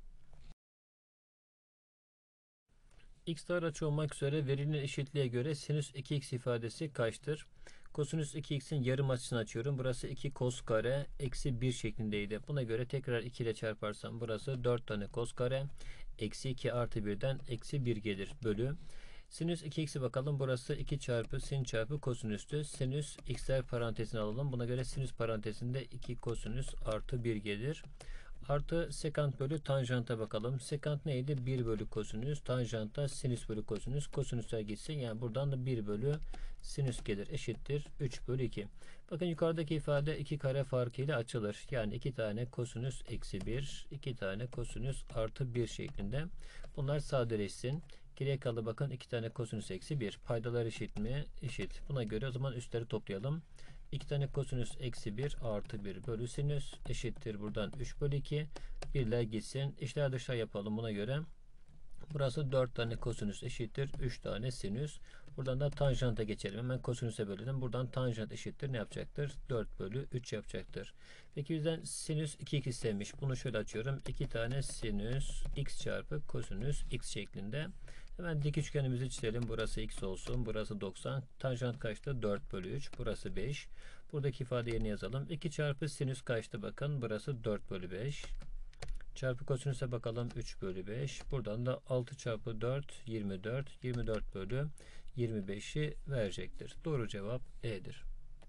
X dar açı olmak üzere verilen eşitliğe göre sinüs iki x ifadesi kaçtır? Kosinüs iki x'in yarım açısını açıyorum. Burası iki kos kare eksi bir şeklindeydi. Buna göre tekrar iki ile çarparsam burası dört tane kos kare eksi iki artı birden eksi bir gelir. Bölü. Sinüs iki x'i bakalım. Burası iki çarpı sin çarpı kosinüstü. Sinüs x'ler parantezine alalım. Buna göre sinüs parantezinde iki kosinüs artı bir gelir. Artı sekant bölü tanjanta bakalım. Sekant neydi? bir bölü kosinüs. Tanjanta sinüs bölü kosinüs. Kosinüsler gitsin. Yani buradan da bir bölü sinüs gelir. Eşittir üç bölü iki. Bakın yukarıdaki ifade iki kare farkıyla açılır. Yani iki tane kosinüs eksi bir. iki tane kosinüs artı bir şeklinde. Bunlar sadeleşsin. Geriye kaldı bakın iki tane kosinüs eksi bir. Paydalar eşit mi? Eşit. Buna göre o zaman üstleri toplayalım. iki tane kosinüs eksi bir artı bir bölü sinüs eşittir. Buradan üç bölü iki. birler gitsin. İşler dışarı yapalım buna göre. Burası dört tane kosinüs eşittir üç tane sinüs. Buradan da tanjanta geçelim. Hemen kosinüse bölelim. Buradan tanjant eşittir ne yapacaktır? dört bölü üç yapacaktır. Peki bizden sinüs iki x istemiş. Bunu şöyle açıyorum. iki tane sinüs x çarpı kosinüs x şeklinde. Hemen dik üçgenimizi çizelim. Burası x olsun. Burası doksan. Tanjant kaçtı? dört bölü üç. Burası beş. Buradaki ifade yerine yazalım. iki çarpı sinüs kaçtı? Bakın burası dört bölü beş. Çarpı kosinüse bakalım. üç bölü beş. Buradan da altı çarpı dört yirmi dört. yirmi dört bölü yirmi beşi verecektir. Doğru cevap E'dir.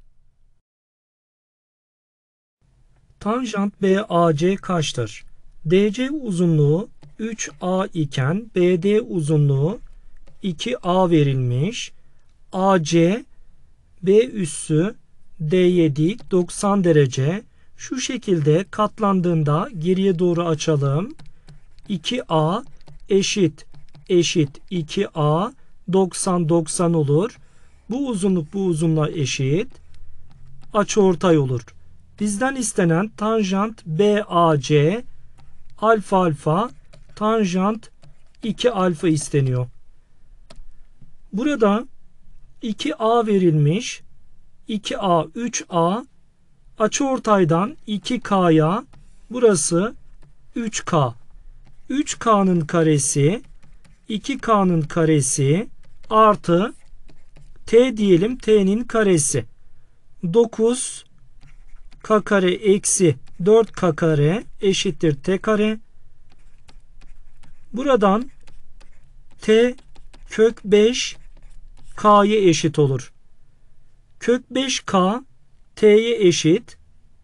Tanjant B A C kaçtır? D C uzunluğu üç A iken B D uzunluğu iki A verilmiş. A C B üssü D'ye dik doksan derece. Şu şekilde katlandığında geriye doğru açalım. iki A eşit eşit iki A doksan doksan olur. Bu uzunluk bu uzunluğa eşit. Açıortay olur. Bizden istenen tanjant B A C alfa alfa tanjant iki alfa isteniyor. Burada iki A verilmiş. iki A üç A açıortaydan iki K'ya burası üç K. üç K'nın karesi iki K'nın karesi artı T diyelim T'nin karesi. dokuz K kare eksi dört K kare eşittir T kare. Buradan T kök beş K'ya eşit olur. Kök beş K T'ye eşit.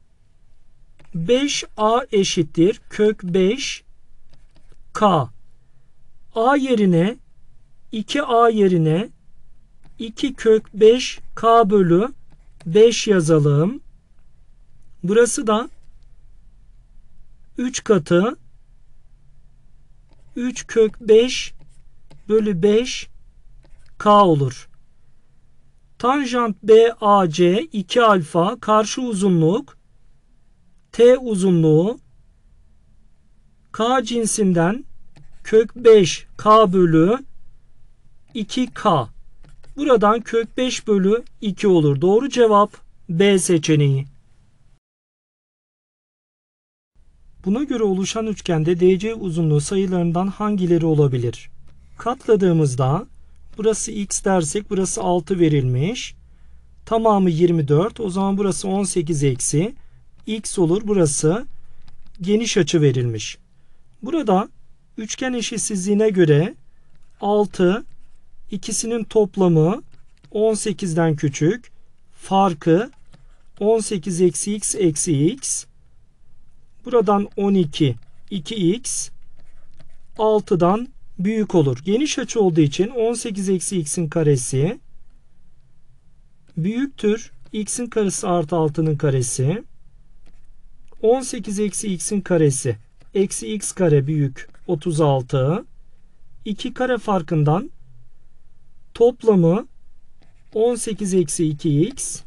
beş A eşittir kök beş K. A yerine iki A yerine iki kök beş K bölü beş yazalım. Burası da üç katı üç kök beş bölü beş K olur. Tanjant B A C iki alfa karşı uzunluk T uzunluğu K cinsinden kök beş K bölü iki K. Buradan kök beş bölü iki olur. Doğru cevap B seçeneği. Buna göre oluşan üçgende D C uzunluğu sayılarından hangileri olabilir? Katladığımızda burası x dersek burası altı verilmiş. Tamamı yirmi dört. O zaman burası on sekiz eksi x olur. Burası geniş açı verilmiş. Burada üçgen eşitsizliğine göre altı ikisinin toplamı on sekizden küçük. Farkı on sekiz eksi x eksi x. Buradan on iki iki x altıdan büyük olur. Geniş açı olduğu için on sekiz eksi x'in karesi büyüktür x'in karesi artı altının karesi. on sekiz eksi x'in karesi eksi x kare büyük otuz altı. iki kare farkından toplamı on sekiz eksi iki x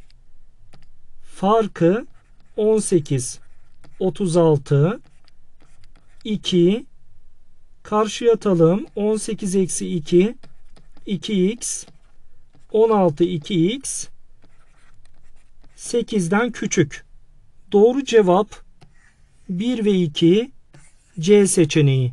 farkı on sekiz otuz altı iki karşıya atalım. on sekiz eksi iki iki x on altı iki x sekizden küçük. Doğru cevap bir ve iki C seçeneği.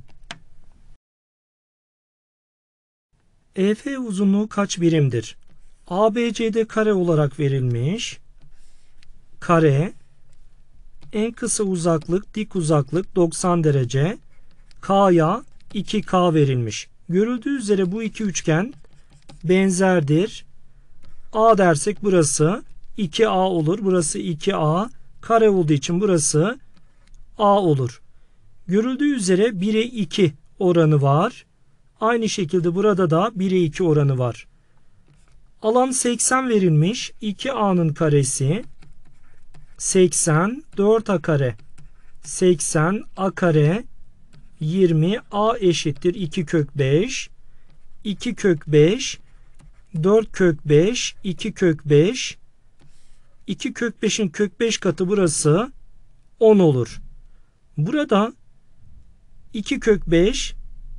E F uzunluğu kaç birimdir? A B C D kare olarak verilmiş. Kare. En kısa uzaklık dik uzaklık doksan derece. K'ya iki K verilmiş. Görüldüğü üzere bu iki üçgen benzerdir. A dersek burası iki A olur. Burası iki A. Kare olduğu için burası A olur. Görüldüğü üzere bire iki oranı var. Aynı şekilde burada da bire iki oranı var. Alan seksen verilmiş. iki A'nın karesi seksen, dört A kare seksen, A kare yirmi, A eşittir iki kök beş, iki kök beş, dört kök beş, iki kök beş, iki kök beşin kök beş katı burası on olur. Burada iki kök beş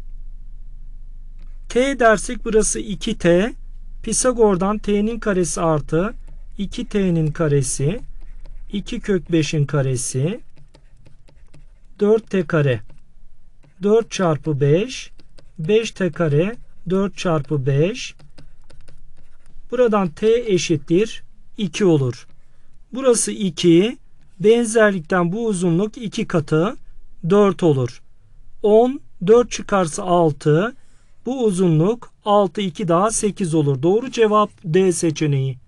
t dersek burası iki t. Pisagor'dan t'nin karesi artı iki t'nin karesi iki kök beşin karesi dört t kare dört çarpı beş beş t kare dört çarpı beş. Buradan t eşittir iki olur. Burası iki. Benzerlikten bu uzunluk iki katı dört olur. on, dört çıkarsa altı. Bu uzunluk altı, iki daha sekiz olur. Doğru cevap D seçeneği.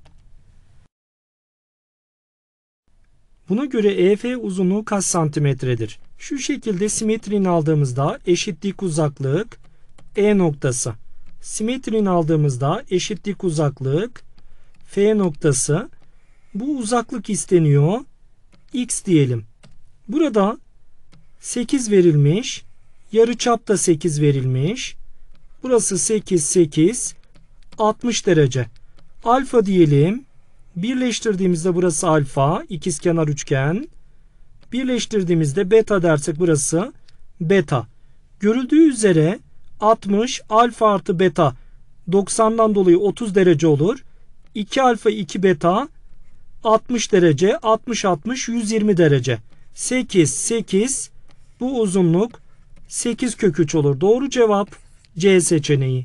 Buna göre E F uzunluğu kaç santimetredir? Şu şekilde simetrini aldığımızda eşitlik uzaklık E noktası. Simetrini aldığımızda eşitlik uzaklık F noktası. Bu uzaklık isteniyor. X diyelim. Burada sekiz verilmiş. Yarıçap da sekiz verilmiş. Burası sekiz, sekiz. altmış derece. Alfa diyelim. Birleştirdiğimizde burası alfa. İkizkenar üçgen. Birleştirdiğimizde beta dersek burası beta. Görüldüğü üzere altmış alfa artı beta doksandan dolayı otuz derece olur. iki alfa iki beta altmış derece. altmış altmış yüz yirmi derece. sekiz sekiz bu uzunluk sekiz kök üç olur. Doğru cevap C seçeneği.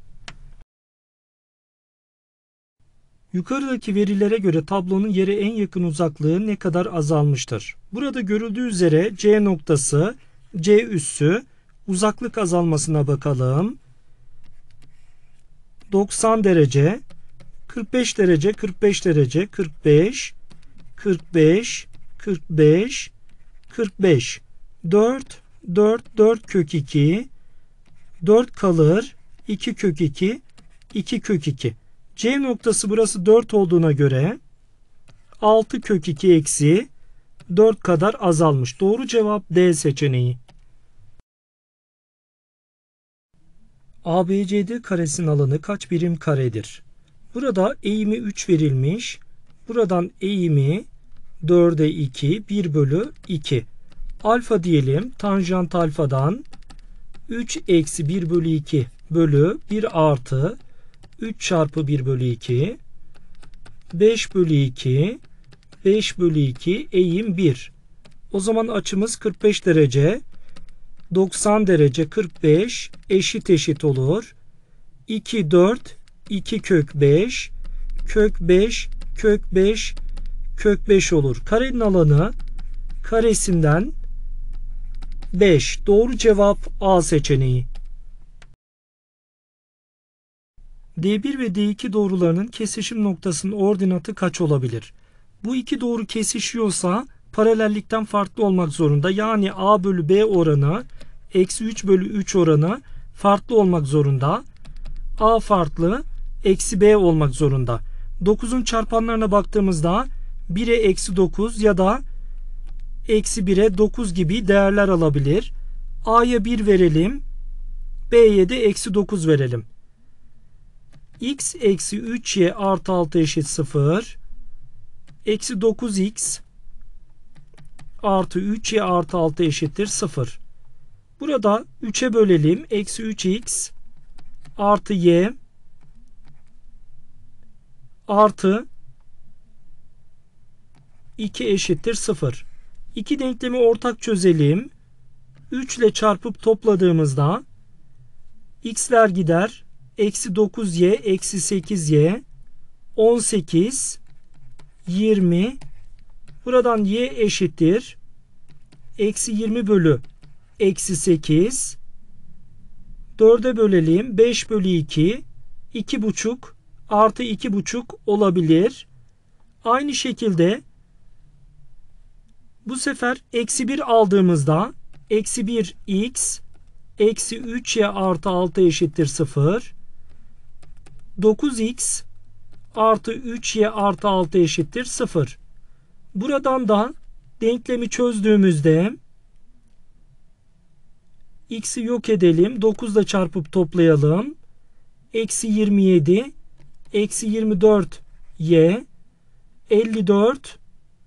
Yukarıdaki verilere göre tablonun yere en yakın uzaklığı ne kadar azalmıştır? Burada görüldüğü üzere C noktası, C üssü uzaklık azalmasına bakalım. doksan derece, kırk beş derece, kırk beş derece, kırk beş, kırk beş, kırk beş, kırk beş. dört, dört, dört kök iki, dört kalır, iki kök iki, iki kök iki. C noktası burası dört olduğuna göre altı kök iki eksi dört kadar azalmış. Doğru cevap D seçeneği. A B C D karesinin alanı kaç birim karedir? Burada eğimi üç verilmiş. Buradan eğimi dörde iki, bir bölü iki. Alfa diyelim. Tanjant alfadan üç eksi bir bölü iki bölü bir artı üç çarpı bir bölü iki. beş bölü iki. beş bölü iki eğim bir. O zaman açımız kırk beş derece. doksan derece kırk beş eşit eşit olur. iki, dört, iki kök beş, kök beş, kök beş, kök beş olur. Karenin alanı karesinden beş. Doğru cevap A seçeneği. D bir ve D iki doğrularının kesişim noktasının ordinatı kaç olabilir? Bu iki doğru kesişiyorsa paralellikten farklı olmak zorunda. Yani A bölü B oranı eksi üç bölü üç oranı farklı olmak zorunda. A farklı, eksi B olmak zorunda. dokuzun çarpanlarına baktığımızda bire eksi dokuz ya da eksi bire dokuz gibi değerler alabilir. A'ya bir verelim. B'ye de eksi dokuz verelim. X eksi üç y artı altı eşit sıfır. Eksi dokuz x artı üç y artı altı eşittir sıfır. Burada üçe bölelim. Eksi üç x artı y artı iki eşittir sıfır. İki denklemi ortak çözelim. üç ile çarpıp topladığımızda x'ler gider. Eksi dokuz y eksi sekiz y on sekiz yirmi. Buradan y eşittir. Eksi yirmi bölü eksi sekiz. dörde bölelim. beş bölü iki. iki buçuk artı iki buçuk olabilir. Aynı şekilde bu sefer eksi bir aldığımızda eksi bir x eksi üç y artı altı eşittir sıfır. dokuz x artı üç y artı altı eşittir sıfır. Buradan da denklemi çözdüğümüzde x'i yok edelim. dokuz ile çarpıp toplayalım. Eksi yirmi yedi eksi yirmi dört y elli dört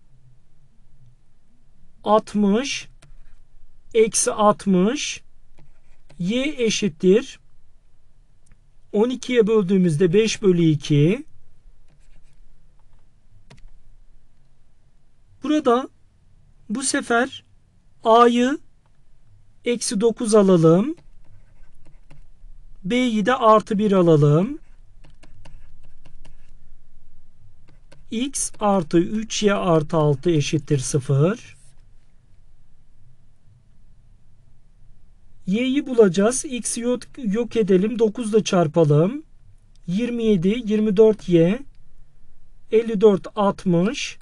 altmış eksi altmış y eşittir. on ikiye böldüğümüzde beş bölü iki. Burada bu sefer a'yı eksi dokuz alalım. B'yi de artı bir alalım. X artı üç y artı altı eşittir sıfır. Y'yi bulacağız. X'i yok, yok edelim. dokuz ile çarpalım. yirmi yedi, yirmi dört y, elli dört, altmış.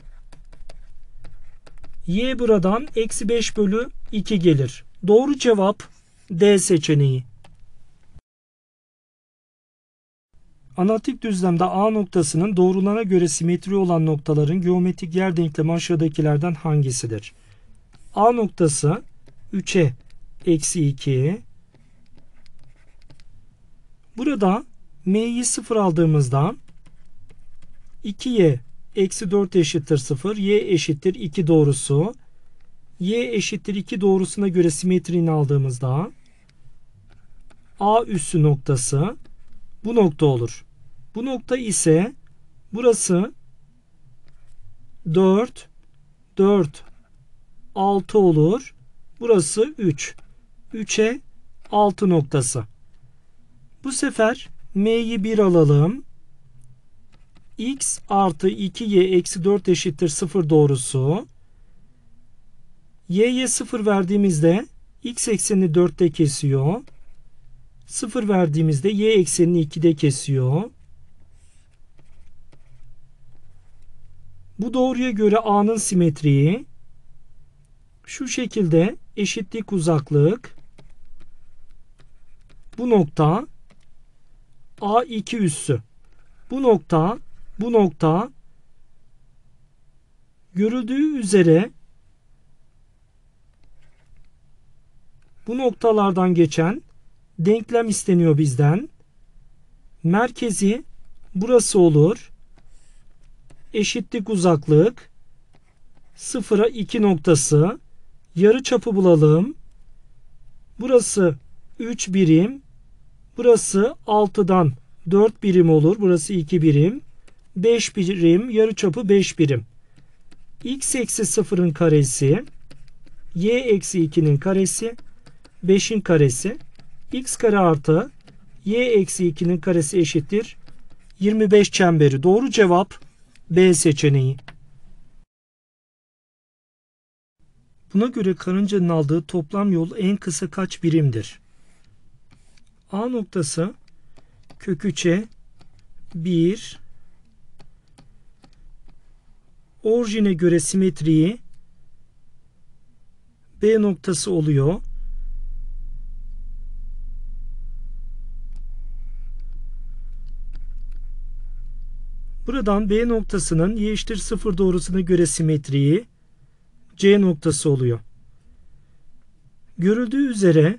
Y buradan eksi beş bölü iki gelir. Doğru cevap D seçeneği. Analitik düzlemde A noktasının doğrularına göre simetri olan noktaların geometrik yer denklemi aşağıdakilerden hangisidir? A noktası üçe eksi iki. Burada m'yi sıfır aldığımızda iki y eksi dört eşittir sıfır. Y eşittir iki doğrusu. Y eşittir iki doğrusuna göre simetrini aldığımızda A üssü noktası bu nokta olur. Bu nokta ise burası dört, dört, altı olur. Burası üç. üçe altı noktası. Bu sefer m'yi bir alalım. X artı iki y eksi dört eşittir sıfır doğrusu. Y'ye sıfır verdiğimizde x eksenini dörtte kesiyor. sıfır verdiğimizde y eksenini ikide kesiyor. Bu doğruya göre A'nın simetriği şu şekilde: eşitlik uzaklık, bu nokta A iki üssü, bu nokta bu nokta görüldüğü üzere bu noktalardan geçen denklem isteniyor bizden. Merkezi burası olur. Eşitlik uzaklık sıfıra iki noktası. Yarıçapı bulalım. Burası üç birim. Burası altıdan dört birim olur. Burası iki birim. beş birim. Yarıçapı beş birim. X eksi sıfırın karesi, y eksi ikinin karesi, beşin karesi, x kare artı y eksi ikinin karesi eşittir yirmi beş çemberi. Doğru cevap B seçeneği. Buna göre karıncanın aldığı toplam yol en kısa kaç birimdir? A noktası kök üçe bir. Orijine göre simetriği B noktası oluyor. Buradan B noktasının y eşittir sıfır doğrusuna göre simetriği C noktası oluyor. Görüldüğü üzere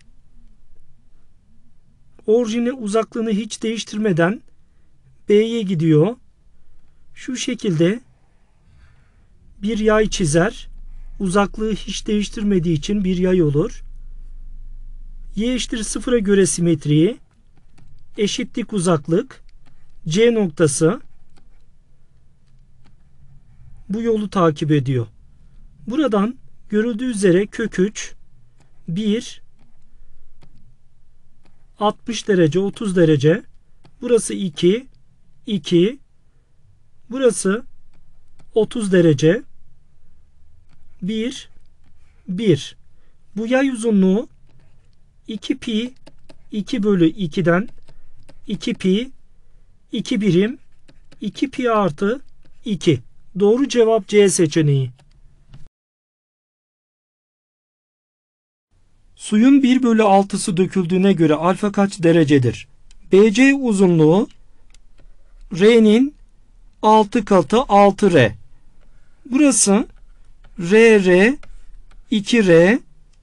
orijine uzaklığını hiç değiştirmeden B'ye gidiyor. Şu şekilde bir yay çizer. Uzaklığı hiç değiştirmediği için bir yay olur. Y eşittir sıfıra göre simetriği eşitlik uzaklık C noktası bu yolu takip ediyor. Buradan görüldüğü üzere kök üç, bir, altmış derece, otuz derece. Burası iki, iki. Burası otuz derece. bir, bir. Bu yay uzunluğu iki pi iki bölü iki'den iki pi iki birim iki pi artı iki. Doğru cevap C seçeneği. Suyun bir bölü altısı döküldüğüne göre alfa kaç derecedir? B C uzunluğu R'nin altı katı altı R. Burası R R iki R.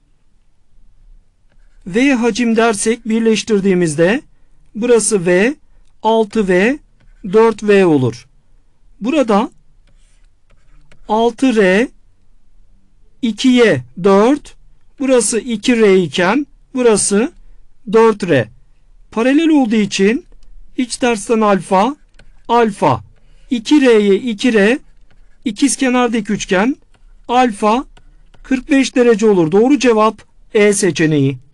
V hacim dersek birleştirdiğimizde burası V altı V dört V olur. Burada altı R iki'ye dört, burası iki R iken burası dört R. Paralel olduğu için iç tersten alfa alfa iki R'ye iki R ikizkenardaki üçgen alfa kırk beş derece olur. Doğru cevap E seçeneği.